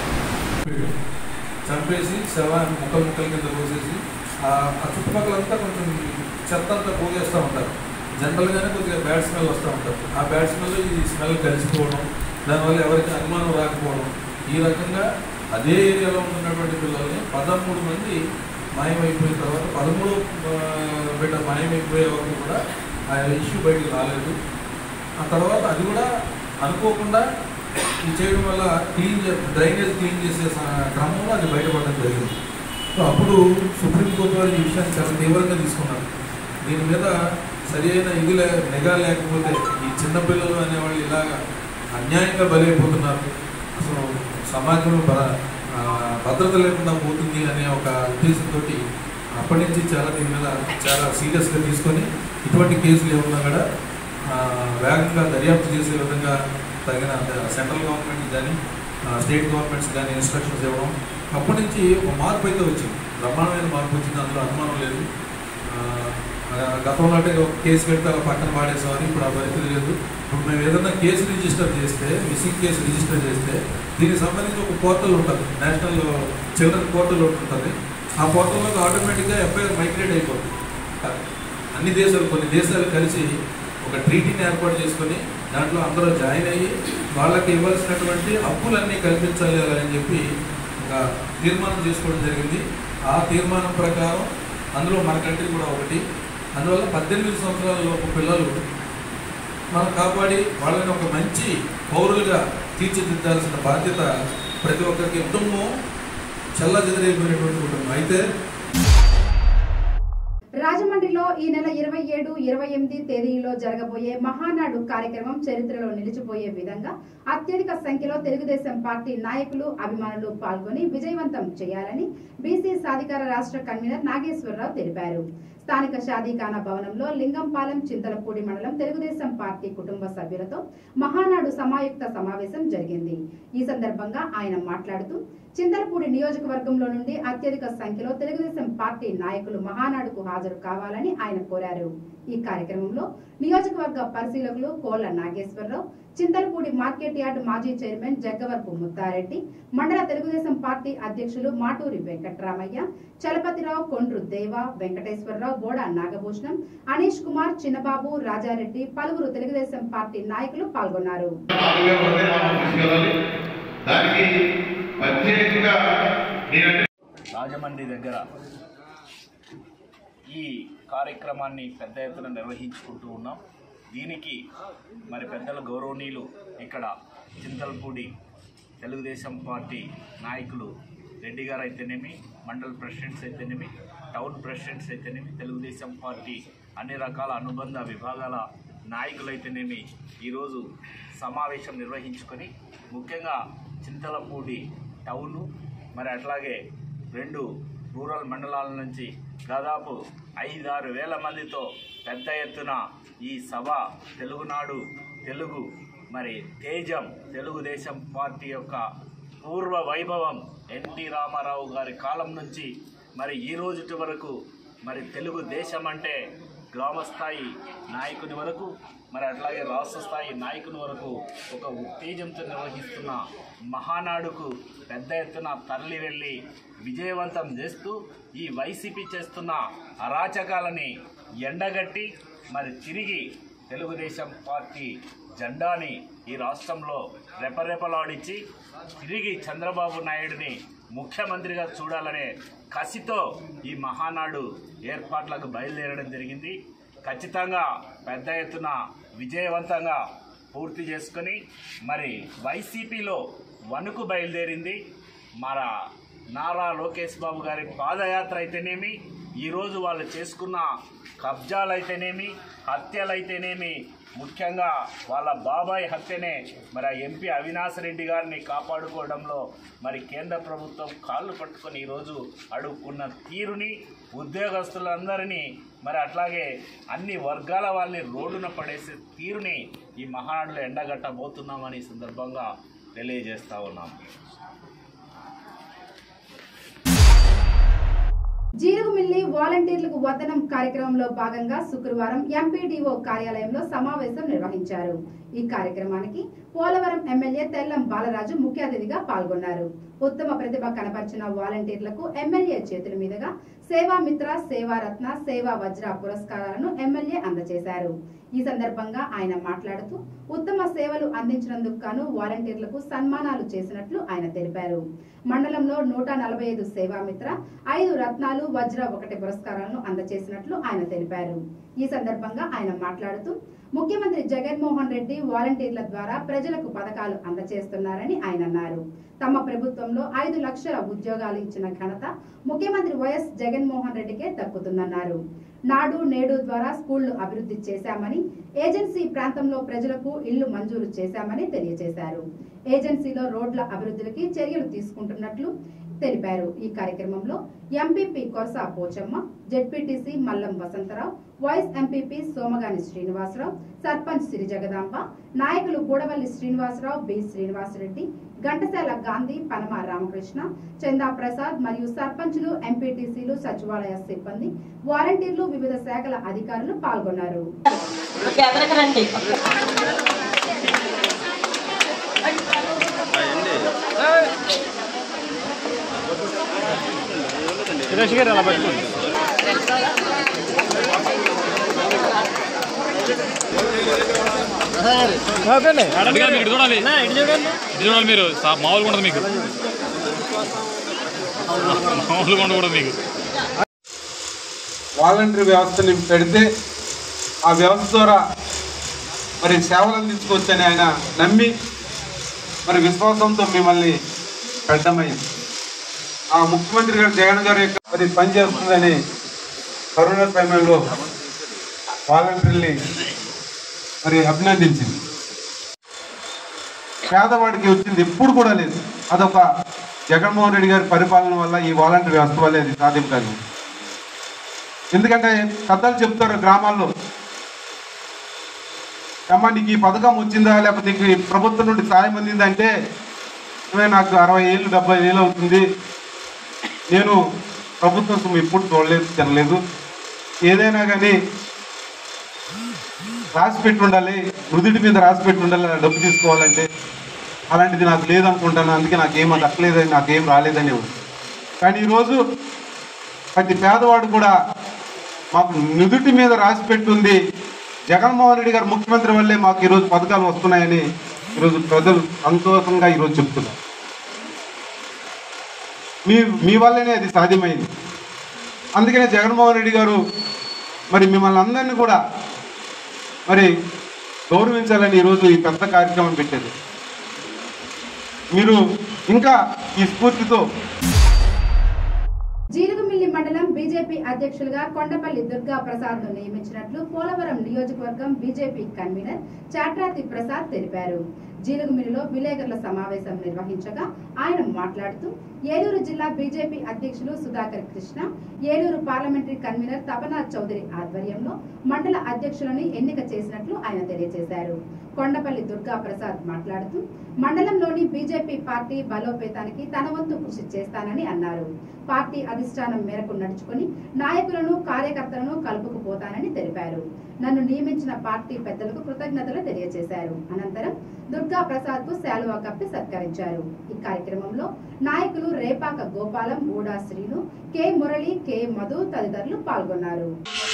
చంపేసి శవాన్ని ముక్కల కింద పోసేసి ఆ చుట్టుపక్కలంతా కొంచెం చెత్త అంతా పోగేస్తూ ఉంటారు. జనరల్గానే కొద్దిగా బ్యాడ్ స్మెల్ వస్తూ ఉంటారు. ఆ బ్యాడ్ స్మెల్ ఈ స్మెల్ కలిసిపోవడం, దానివల్ల ఎవరికి అనుమానం రాకపోవడం, ఈ రకంగా అదే ఏరియాలో ఉంటున్నటువంటి పిల్లల్ని 13 మంది మాయమైపోయిన తర్వాత 13 బిడ్డ మాయమైపోయే వరకు కూడా ఆ ఇష్యూ బయటకు రాలేదు. ఆ తర్వాత అది కూడా అనుకోకుండా ఈ చేయడం వల్ల డ్రైనేజ్ క్లీన్ చేసే క్రమంలో అది బయటపడడం జరిగింది. సో అప్పుడు సుప్రీంకోర్టు వారు ఈ విషయాన్ని చాలా తీవ్రంగా తీసుకున్నారు. దీని మీద సరి అయిన నిఘా లేకపోతే ఈ చిన్నపిల్లలు అనేవాళ్ళు ఇలాగ అన్యాయంగా బలైపోతున్నారు, అసలు సమాజంలో భద్రత లేకుండా పోతుంది అనే ఒక ఉద్దేశంతో అప్పటి నుంచి దీని మీద చాలా సీరియస్గా తీసుకొని ఇటువంటి కేసులు ఏమన్నా కూడా వేగంగా దర్యాప్తు చేసే విధంగా తగిన సెంట్రల్ గవర్నమెంట్ కానీ స్టేట్ గవర్నమెంట్స్ కానీ ఇన్స్ట్రక్షన్స్ ఇవ్వడం. అప్పటి నుంచి ఒక మార్పు అయితే వచ్చింది, బ్రహ్మాండమైన మార్పు వచ్చింది, అందులో అనుమానం లేదు. గతంలో అంటే ఒక కేసు పెడితే అలా పక్కన పాడేసామని ఇప్పుడు ఆ పరిస్థితి లేదు. ఇప్పుడు మేము ఏదైనా కేసు రిజిస్టర్ చేస్తే, మిస్సింగ్ కేసు రిజిస్టర్ చేస్తే దీనికి సంబంధించి ఒక పోర్టల్ ఉంటుంది, నేషనల్ చిల్డ్రన్ పోర్టల్ ఉంటుంది. ఆ పోర్టల్లోకి ఆటోమేటిక్గా ఎఫ్ఐఆర్ మైగ్రేట్ అయిపోతుంది. అన్ని దేశాలు, కొన్ని దేశాలు కలిసి ఒక ట్రీటీని ఏర్పాటు చేసుకొని దాంట్లో అందరూ జాయిన్ అయ్యి వాళ్ళకి ఇవ్వాల్సినటువంటి హక్కులన్నీ కల్పించాలి అని చెప్పి ఒక తీర్మానం చేసుకోవడం జరిగింది. ఆ తీర్మానం ప్రకారం అందులో మన కంట్రీ కూడా ఒకటి. అందువల్ల 18 సంవత్సరాల లోపు పిల్లలు మనం కాపాడి వాళ్ళని ఒక మంచి పౌరులుగా తీర్చిదిద్దాల్సిన బాధ్యత ప్రతి ఒక్కరికి. కుటుంబం చెల్లచెదరైపోయినటువంటి కుటుంబం అయితే రాజమండ్రిలో ఈ నెల 27, 28 తేదీల్లో జరగబోయే మహానాడు కార్యక్రమం చరిత్రలో నిలిచిపోయే విధంగా అత్యధిక సంఖ్యలో తెలుగుదేశం పార్టీ నాయకులు, అభిమానులు పాల్గొని విజయవంతం చేయాలని బీసీ సాధికార రాష్ట్ర కన్వీనర్ నాగేశ్వరరావు తెలిపారు. స్థానిక షాదీఖానా భవనంలో లింగంపాలెం చింతలపూడి మండలం తెలుగుదేశం పార్టీ కుటుంబ సభ్యులతో మహానాడు సమాయుక్త సమావేశం జరిగింది. ఈ సందర్భంగా ఆయన మాట్లాడుతూ చింతలపూడి నియోజకవర్గంలో నుండి అత్యధిక సంఖ్యలో తెలుగుదేశం పార్టీ నాయకులు మహానాడుకు హాజరు కావాలని ఆయన కోరారు. ఈ కార్యక్రమంలో నియోజకవర్గ పరిశీలకులు కోళ్ల నాగేశ్వరరావు, చింతలపూడి మార్కెట్ యార్డ్ మాజీ చైర్మన్ జగ్గవరపు ముత్తారెడ్డి, మండల తెలుగుదేశం పార్టీ అధ్యక్షులు మాటూరి వెంకట్రామయ్య, చలపతిరావు, కొండ్రు దేవ, వెంకటేశ్వరరావు, బోడా నాగభూషణం, అనీష్ కుమార్, చిన్నబాబు, రాజారెడ్డి, పలువురు తెలుగుదేశం పార్టీ నాయకులు పాల్గొన్నారు. రాజమండ్రి దగ్గర ఈ కార్యక్రమాన్ని పెద్ద ఎత్తున నిర్వహించుకుంటూ ఉన్నాం. దీనికి మరి పెద్దల గౌరవనీయులు ఇక్కడ చింతలపూడి తెలుగుదేశం పార్టీ నాయకులు రెడ్డి గారు అయితేనేమి, మండల్ ప్రెసిడెంట్స్ అయితేనేమి, టౌన్ ప్రెసిడెంట్స్ అయితేనేమి, తెలుగుదేశం పార్టీ అన్ని రకాల అనుబంధ విభాగాల నాయకులైతేనేమి ఈరోజు సమావేశం నిర్వహించుకొని ముఖ్యంగా చింతలపూడి టౌను మరి అట్లాగే 2 రూరల్ మండలాల నుంచి దాదాపు 5-6 వేల మందితో పెద్ద ఎత్తున ఈ సభ తెలుగునాడు తెలుగు మరి తేజం తెలుగుదేశం పార్టీ యొక్క పూర్వ వైభవం ఎన్టీ రామారావు గారి కాలం నుంచి మరి ఈ రోజు వరకు మరి తెలుగుదేశం అంటే గ్రామస్థాయి నాయకుని వరకు మరి అట్లాగే రాష్ట్ర స్థాయి నాయకుని వరకు ఒక ఉత్తేజంతో నిర్వహిస్తున్న మహానాడుకు పెద్ద ఎత్తున తరలి వెళ్ళి విజయవంతం చేస్తూ ఈ వైసీపీ చేస్తున్న అరాచకాలని ఎండగట్టి మరి తిరిగి తెలుగుదేశం పార్టీ జెండాని ఈ రాష్ట్రంలో రెపరెపలాడించి తిరిగి చంద్రబాబు నాయుడిని ముఖ్యమంత్రిగా చూడాలనే కసితో ఈ మహానాడు ఏర్పాట్లకు బయలుదేరడం జరిగింది. ఖచ్చితంగా పెద్ద ఎత్తున విజయవంతంగా పూర్తి చేసుకొని మరి వైసీపీలో వణుకు బయలుదేరింది. మన నారా లోకేష్ బాబు గారి పాదయాత్ర అయితేనేమి, ఈరోజు వాళ్ళు చేసుకున్న కబ్జాలైతేనేమి, హత్యలైతేనేమి, ముఖ్యంగా వాళ్ళ బాబాయ్ హత్యనే మరి ఆ ఎంపీ అవినాష్ రెడ్డి గారిని కాపాడుకోవడంలో మరి కేంద్ర ప్రభుత్వం కాళ్ళు పట్టుకొని ఈరోజు అడుక్కున్న తీరుని, ఉద్యోగస్తులందరినీ మరి అట్లాగే అన్ని వర్గాల వాళ్ళని రోడ్డున పడేసే తీరుని ఈ మహానాడులో ఎండగట్టబోతున్నామని ఈ సందర్భంగా తెలియజేస్తా ఉన్నాం. జీలుగుమిల్లి వాలంటీర్లకు వదనం కార్యక్రమంలో భాగంగా శుక్రవారం ఎంపీడీఓ కార్యాలయంలో సమావేశం నిర్వహించారు. ఈ కార్యక్రమానికి పోలవరం ఎమ్మెల్యే తెల్లం బాలరాజు ముఖ్య అతిథిగా పాల్గొన్నారు. ఉత్తమ ప్రతిభ కనబర్చిన వాలంటీర్లకు ఎమ్మెల్యే చేతుల మీదుగా సేవామిత్ర, సేవారత్న, సేవా వజ్ర పురస్కారాలను ఎమ్మెల్యే అందజేశారు. ఈ సందర్భంగా ఆయన మాట్లాడుతూ ఉత్తమ సేవలు అందించినందుకు గాను వాలంటీర్లకు సన్మానాలు చేసినట్లు ఆయన తెలిపారు. మండలంలో 145 సేవామిత్ర, 5 రత్నాలు, వజ్ర 1 పురస్కారాలను అందజేసినట్లు ఆయన తెలిపారు. ఈ సందర్భంగా ఆయన మాట్లాడుతూ ముఖ్యమంత్రి జగన్మోహన్ రెడ్డి వాలంటీర్ల ద్వారా ప్రజలకు పథకాలు అందజేస్తున్నారని ఆయన అన్నారు. తమ ప్రభుత్వంలో 5 లక్షల ఉద్యోగాలు ఇచ్చిన ఘనత ముఖ్యమంత్రి వైఎస్ జగన్మోహన్ రెడ్డికే దక్కుతుందన్నారు. నాడు నేడు ద్వారా స్కూళ్లు అభివృద్ధి చేశామని, ఏజెన్సీ ప్రాంతంలో ప్రజలకు ఇళ్లు మంజూరు చేశామని తెలియజేశారు. ఏజెన్సీలో రోడ్ల అభివృద్ధికి చర్యలు తీసుకుంటున్నట్లు తెలిపారు. ఈ కార్యక్రమంలో MPP Korasa Pochamma, ZPTC Mallam Vasantharao, vice MPP Somagani Srinivasarao, sarpanch Siri Jagadamba, నాయకులు గూడవల్లి శ్రీనివాసరావు, బి శ్రీనివాసరెడ్డి, ఘంటసాల గాంధీ, పనమ రామకృష్ణ, చందా ప్రసాద్ మరియు సర్పంచులు, ఎంపీటీసీలు, సచివాలయ సిబ్బంది, వాలంటీర్లు, వివిధ శాఖల అధికారులు పాల్గొన్నారు. చూడాలి మీరు మామూలుగా ఉండదు, మీకు మామూలుగా ఉండకూడదు. మీకు వాలంటరీ వ్యవస్థని పెడితే ఆ వ్యవస్థ ద్వారా మరి సేవలు అందించుకోవచ్చని ఆయన నమ్మి మరి విశ్వాసంతో మిమ్మల్ని పెట్టమయ్యింది. ఆ ముఖ్యమంత్రి గారు జగన్ గారి యొక్క మరి పనిచేస్తుందని కరోనా సమయంలో వాలంటీర్ని మరి అభినందించింది. పేదవాడికి వచ్చింది ఎప్పుడు కూడా లేదు. అదొక జగన్మోహన్ రెడ్డి గారి పరిపాలన వల్ల, ఈ వాలంటీర్ వ్యవస్థ వల్ల అది సాధ్యం కాదు. ఎందుకంటే పెద్దలు చెప్తారు గ్రామాల్లో, అమ్మ నీకు ఈ పథకం వచ్చిందా లేకపోతే నీకు ఈ ప్రభుత్వం నుండి సాయం అందిందంటే నాకు 60 ఏళ్ళు 70 ఏళ్ళు అవుతుంది, నేను ప్రభుత్వం సొమ్ము ఎప్పుడు చూడలేదు తినలేదు, ఏదైనా కానీ రాసి పెట్టి ఉండాలి, నుదుటి మీద రాసి పెట్టి ఉండాలి డబ్బు తీసుకోవాలంటే, అలాంటిది నాకు లేదనుకుంటాను, అందుకే నాకేం దక్కలేదని నాకేం రాలేదని. కానీ ఈరోజు ప్రతి పేదవాడు కూడా మాకు నుదుటి మీద రాసి పెట్టుంది, జగన్మోహన్ రెడ్డి గారు ముఖ్యమంత్రి వల్లే మాకు ఈరోజు పథకాలు వస్తున్నాయని ఈరోజు ప్రజలు సంతోషంగా ఈరోజు చెప్తున్నారు. మీ వల్లనే అది సాధ్యమైంది. అందుకనే జగన్మోహన్ రెడ్డి గారు మరి మిమ్మల్ని అందరినీ కూడా మరి గౌరవించాలని ఈరోజు ఈ పెద్ద కార్యక్రమం పెట్టారు. మీరు ఇంకా ఈ స్ఫూర్తితో జీలుగుమిల్లి మండలం బీజేపీ అధ్యక్షులుగా కొండపల్లి దుర్గా ప్రసాద్ ను నియమించినట్లు పోలవరం నియోజకవర్గం బీజేపీ కన్వీనర్ చాట్రాతి ప్రసాద్ తెలిపారు. జీలుగుమిల్లిలో విలేకరుల సమావేశం నిర్వహించగా ఆయన మాట్లాడుతూ ఏలూరు జిల్లా బీజేపీ అధ్యక్షులు సుధాకర్ కృష్ణ, ఏలూరు పార్లమెంటరీ కన్వీనర్ తపనాథ్ చౌదరి ఆధ్వర్యంలో మండల అధ్యక్షులను ఎన్నిక చేసినట్లు ఆయన తెలియజేశారు. కొండపల్లి దుర్గా ప్రసాద్ మాట్లాడుతూ మండలంలోని బీజేపీ పార్టీ బలోపేతానికి తన వంతు కృషి చేస్తానని అన్నారు. పార్టీ అధిష్టానం మేరకు నడుచుకుని నాయకులను కార్యకర్తలను కలుపుకుపోతానని తెలిపారు. నన్ను నియమించిన పార్టీ పెద్దలకు కృతజ్ఞతలు తెలియజేశారు. అనంతరం దుర్గా ప్రసాద్ కు శాలువా కప్పి సత్కరించారు. ఈ కార్యక్రమంలో నాయకులు రేపాక గోపాలం, ఊడా శ్రీను, కె మురళి, కె మధు తదితరులు పాల్గొన్నారు.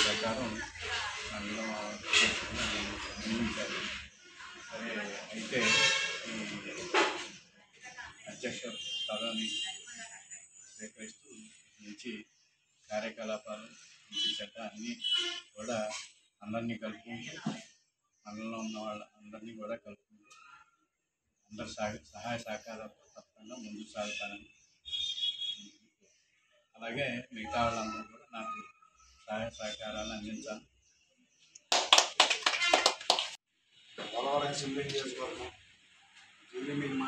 అయితే ఈ అధ్యక్ష పదవిని స్వీకరిస్తూ మంచి కార్యకలాపాలు మంచి చెడ్డ అన్నీ కూడా అందరినీ కలుపుకుంటూ మండలంలో ఉన్న వాళ్ళ అందరినీ కూడా కలుపుకుంటూ అందరు సహాయ సహకారాలతో తప్పకుండా ముందుకు సాగుతానని, అలాగే మిగతా వాళ్ళందరూ కూడా నాకు సహాయ సహకారాలు అందించాలి. పోలవరం అసెంబ్లీ నియోజకవర్గం జీలిమిల్లి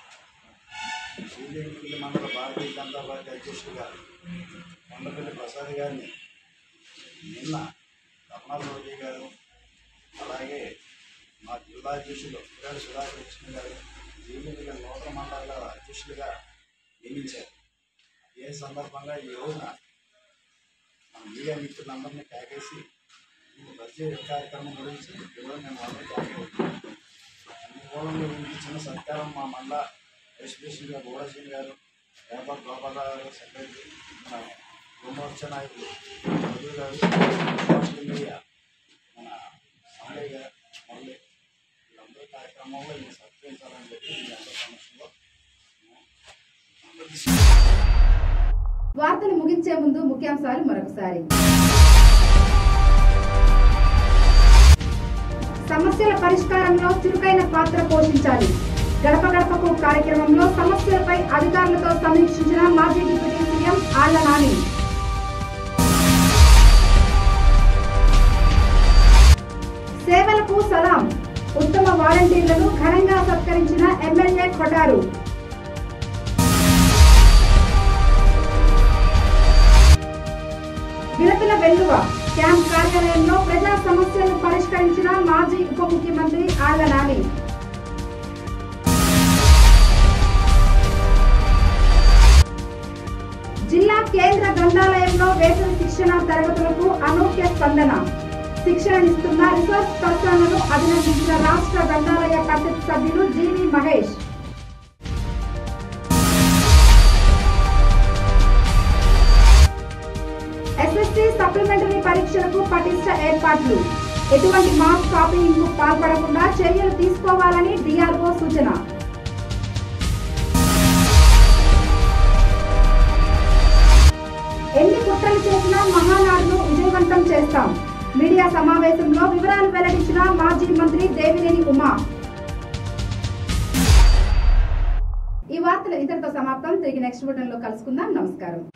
మండల భారతీయ జనతా పార్టీ అధ్యక్షుడిగా కొండపల్లి ప్రసాద్ గారిని నిన్న తపనాథ్ చౌదరి గారు, అలాగే మా జిల్లా అధ్యక్షులు సుధాకర్ కృష్ణ గారు జీలిమిల్లి నూతన మండల అధ్యక్షులుగా నియమించారు. ఏ సందర్భంగా ఈ రోజున మన మీడియా మిత్రులందరినీ కాకేసి బడ్జెట్ కార్యక్రమం గురించి ఈరోజు మేము అందరూ కాకపోతున్నాం. అన్ని మూలంలో చిన్న సత్కారం మా మండల ఎస్పీసీ గారు, గోడసింగ్ గారు, వ్యాపార గోపాలరావు గారు, సెక్రటరీ, మన గుమ్మోర్చ నాయకులు మధు గారు, సోషల్ మీడియా మన సామయ్య గారు, మళ్ళీ వీళ్ళందరూ కార్యక్రమంలో ఇది సత్కరించాలని చెప్పి మీ అందరి సమస్యలో వార్తలు ముగించే ముందు ముఖ్యాంశాలు మరొకసారి. సమస్యల పరిష్కారంలో చురుకైన పాత్ర పోషించాలి. గడప గడపకు కార్యక్రమంలో సమస్యలపై అధికారులతో సమీక్షించిన మాజీ డిప్యూటీ సీఎం ఆళ్ల నాని. సేవలకు సలాం, ఉత్తమ వాలంటీర్లను ఘనంగా సత్కరించిన ఎమ్మెల్యే కొటారు. విడతల వెల్లువ క్యాంప్ కార్యాలయంలో ప్రజా సమస్యలను పరిష్కరించిన మాజీ ఉప ముఖ్యమంత్రి ఆళ్ల నాని. జిల్లా కేంద్ర గ్రంథాలయంలో వేసవి శిక్షణ తరగతులకు అనూహ్య స్పందన. శిక్షణనిస్తున్న రిసోర్స్ పర్సన్లను అభినందించిన రాష్ట్ర గ్రంథాలయ పరిషత్ సభ్యులు జీవి మహేష్. ఎస్ఎస్సీ సప్లిమెంటరీ పరీక్షలకు పటిష్ట ఏర్పాట్లు. ఎటువంటి మార్క్స్ కాపీయింగ్ కు పాల్పడకుండా చర్యలు తీసుకోవాలని డిఆర్ఓ సూచన. ఎన్ని కుట్రలు చేసినా మహానాడును విజయవంతం చేస్తాం. మీడియా సమావేశంలో వివరాలు వెల్లడించిన మాజీ మంత్రి దేవినేని ఉమా. ఈ వార్తలు ఇంతటితో సమాప్తం. తిరిగి నెక్స్ట్ బులెటిన్ లో కలుసుకుందాం. నమస్కారం.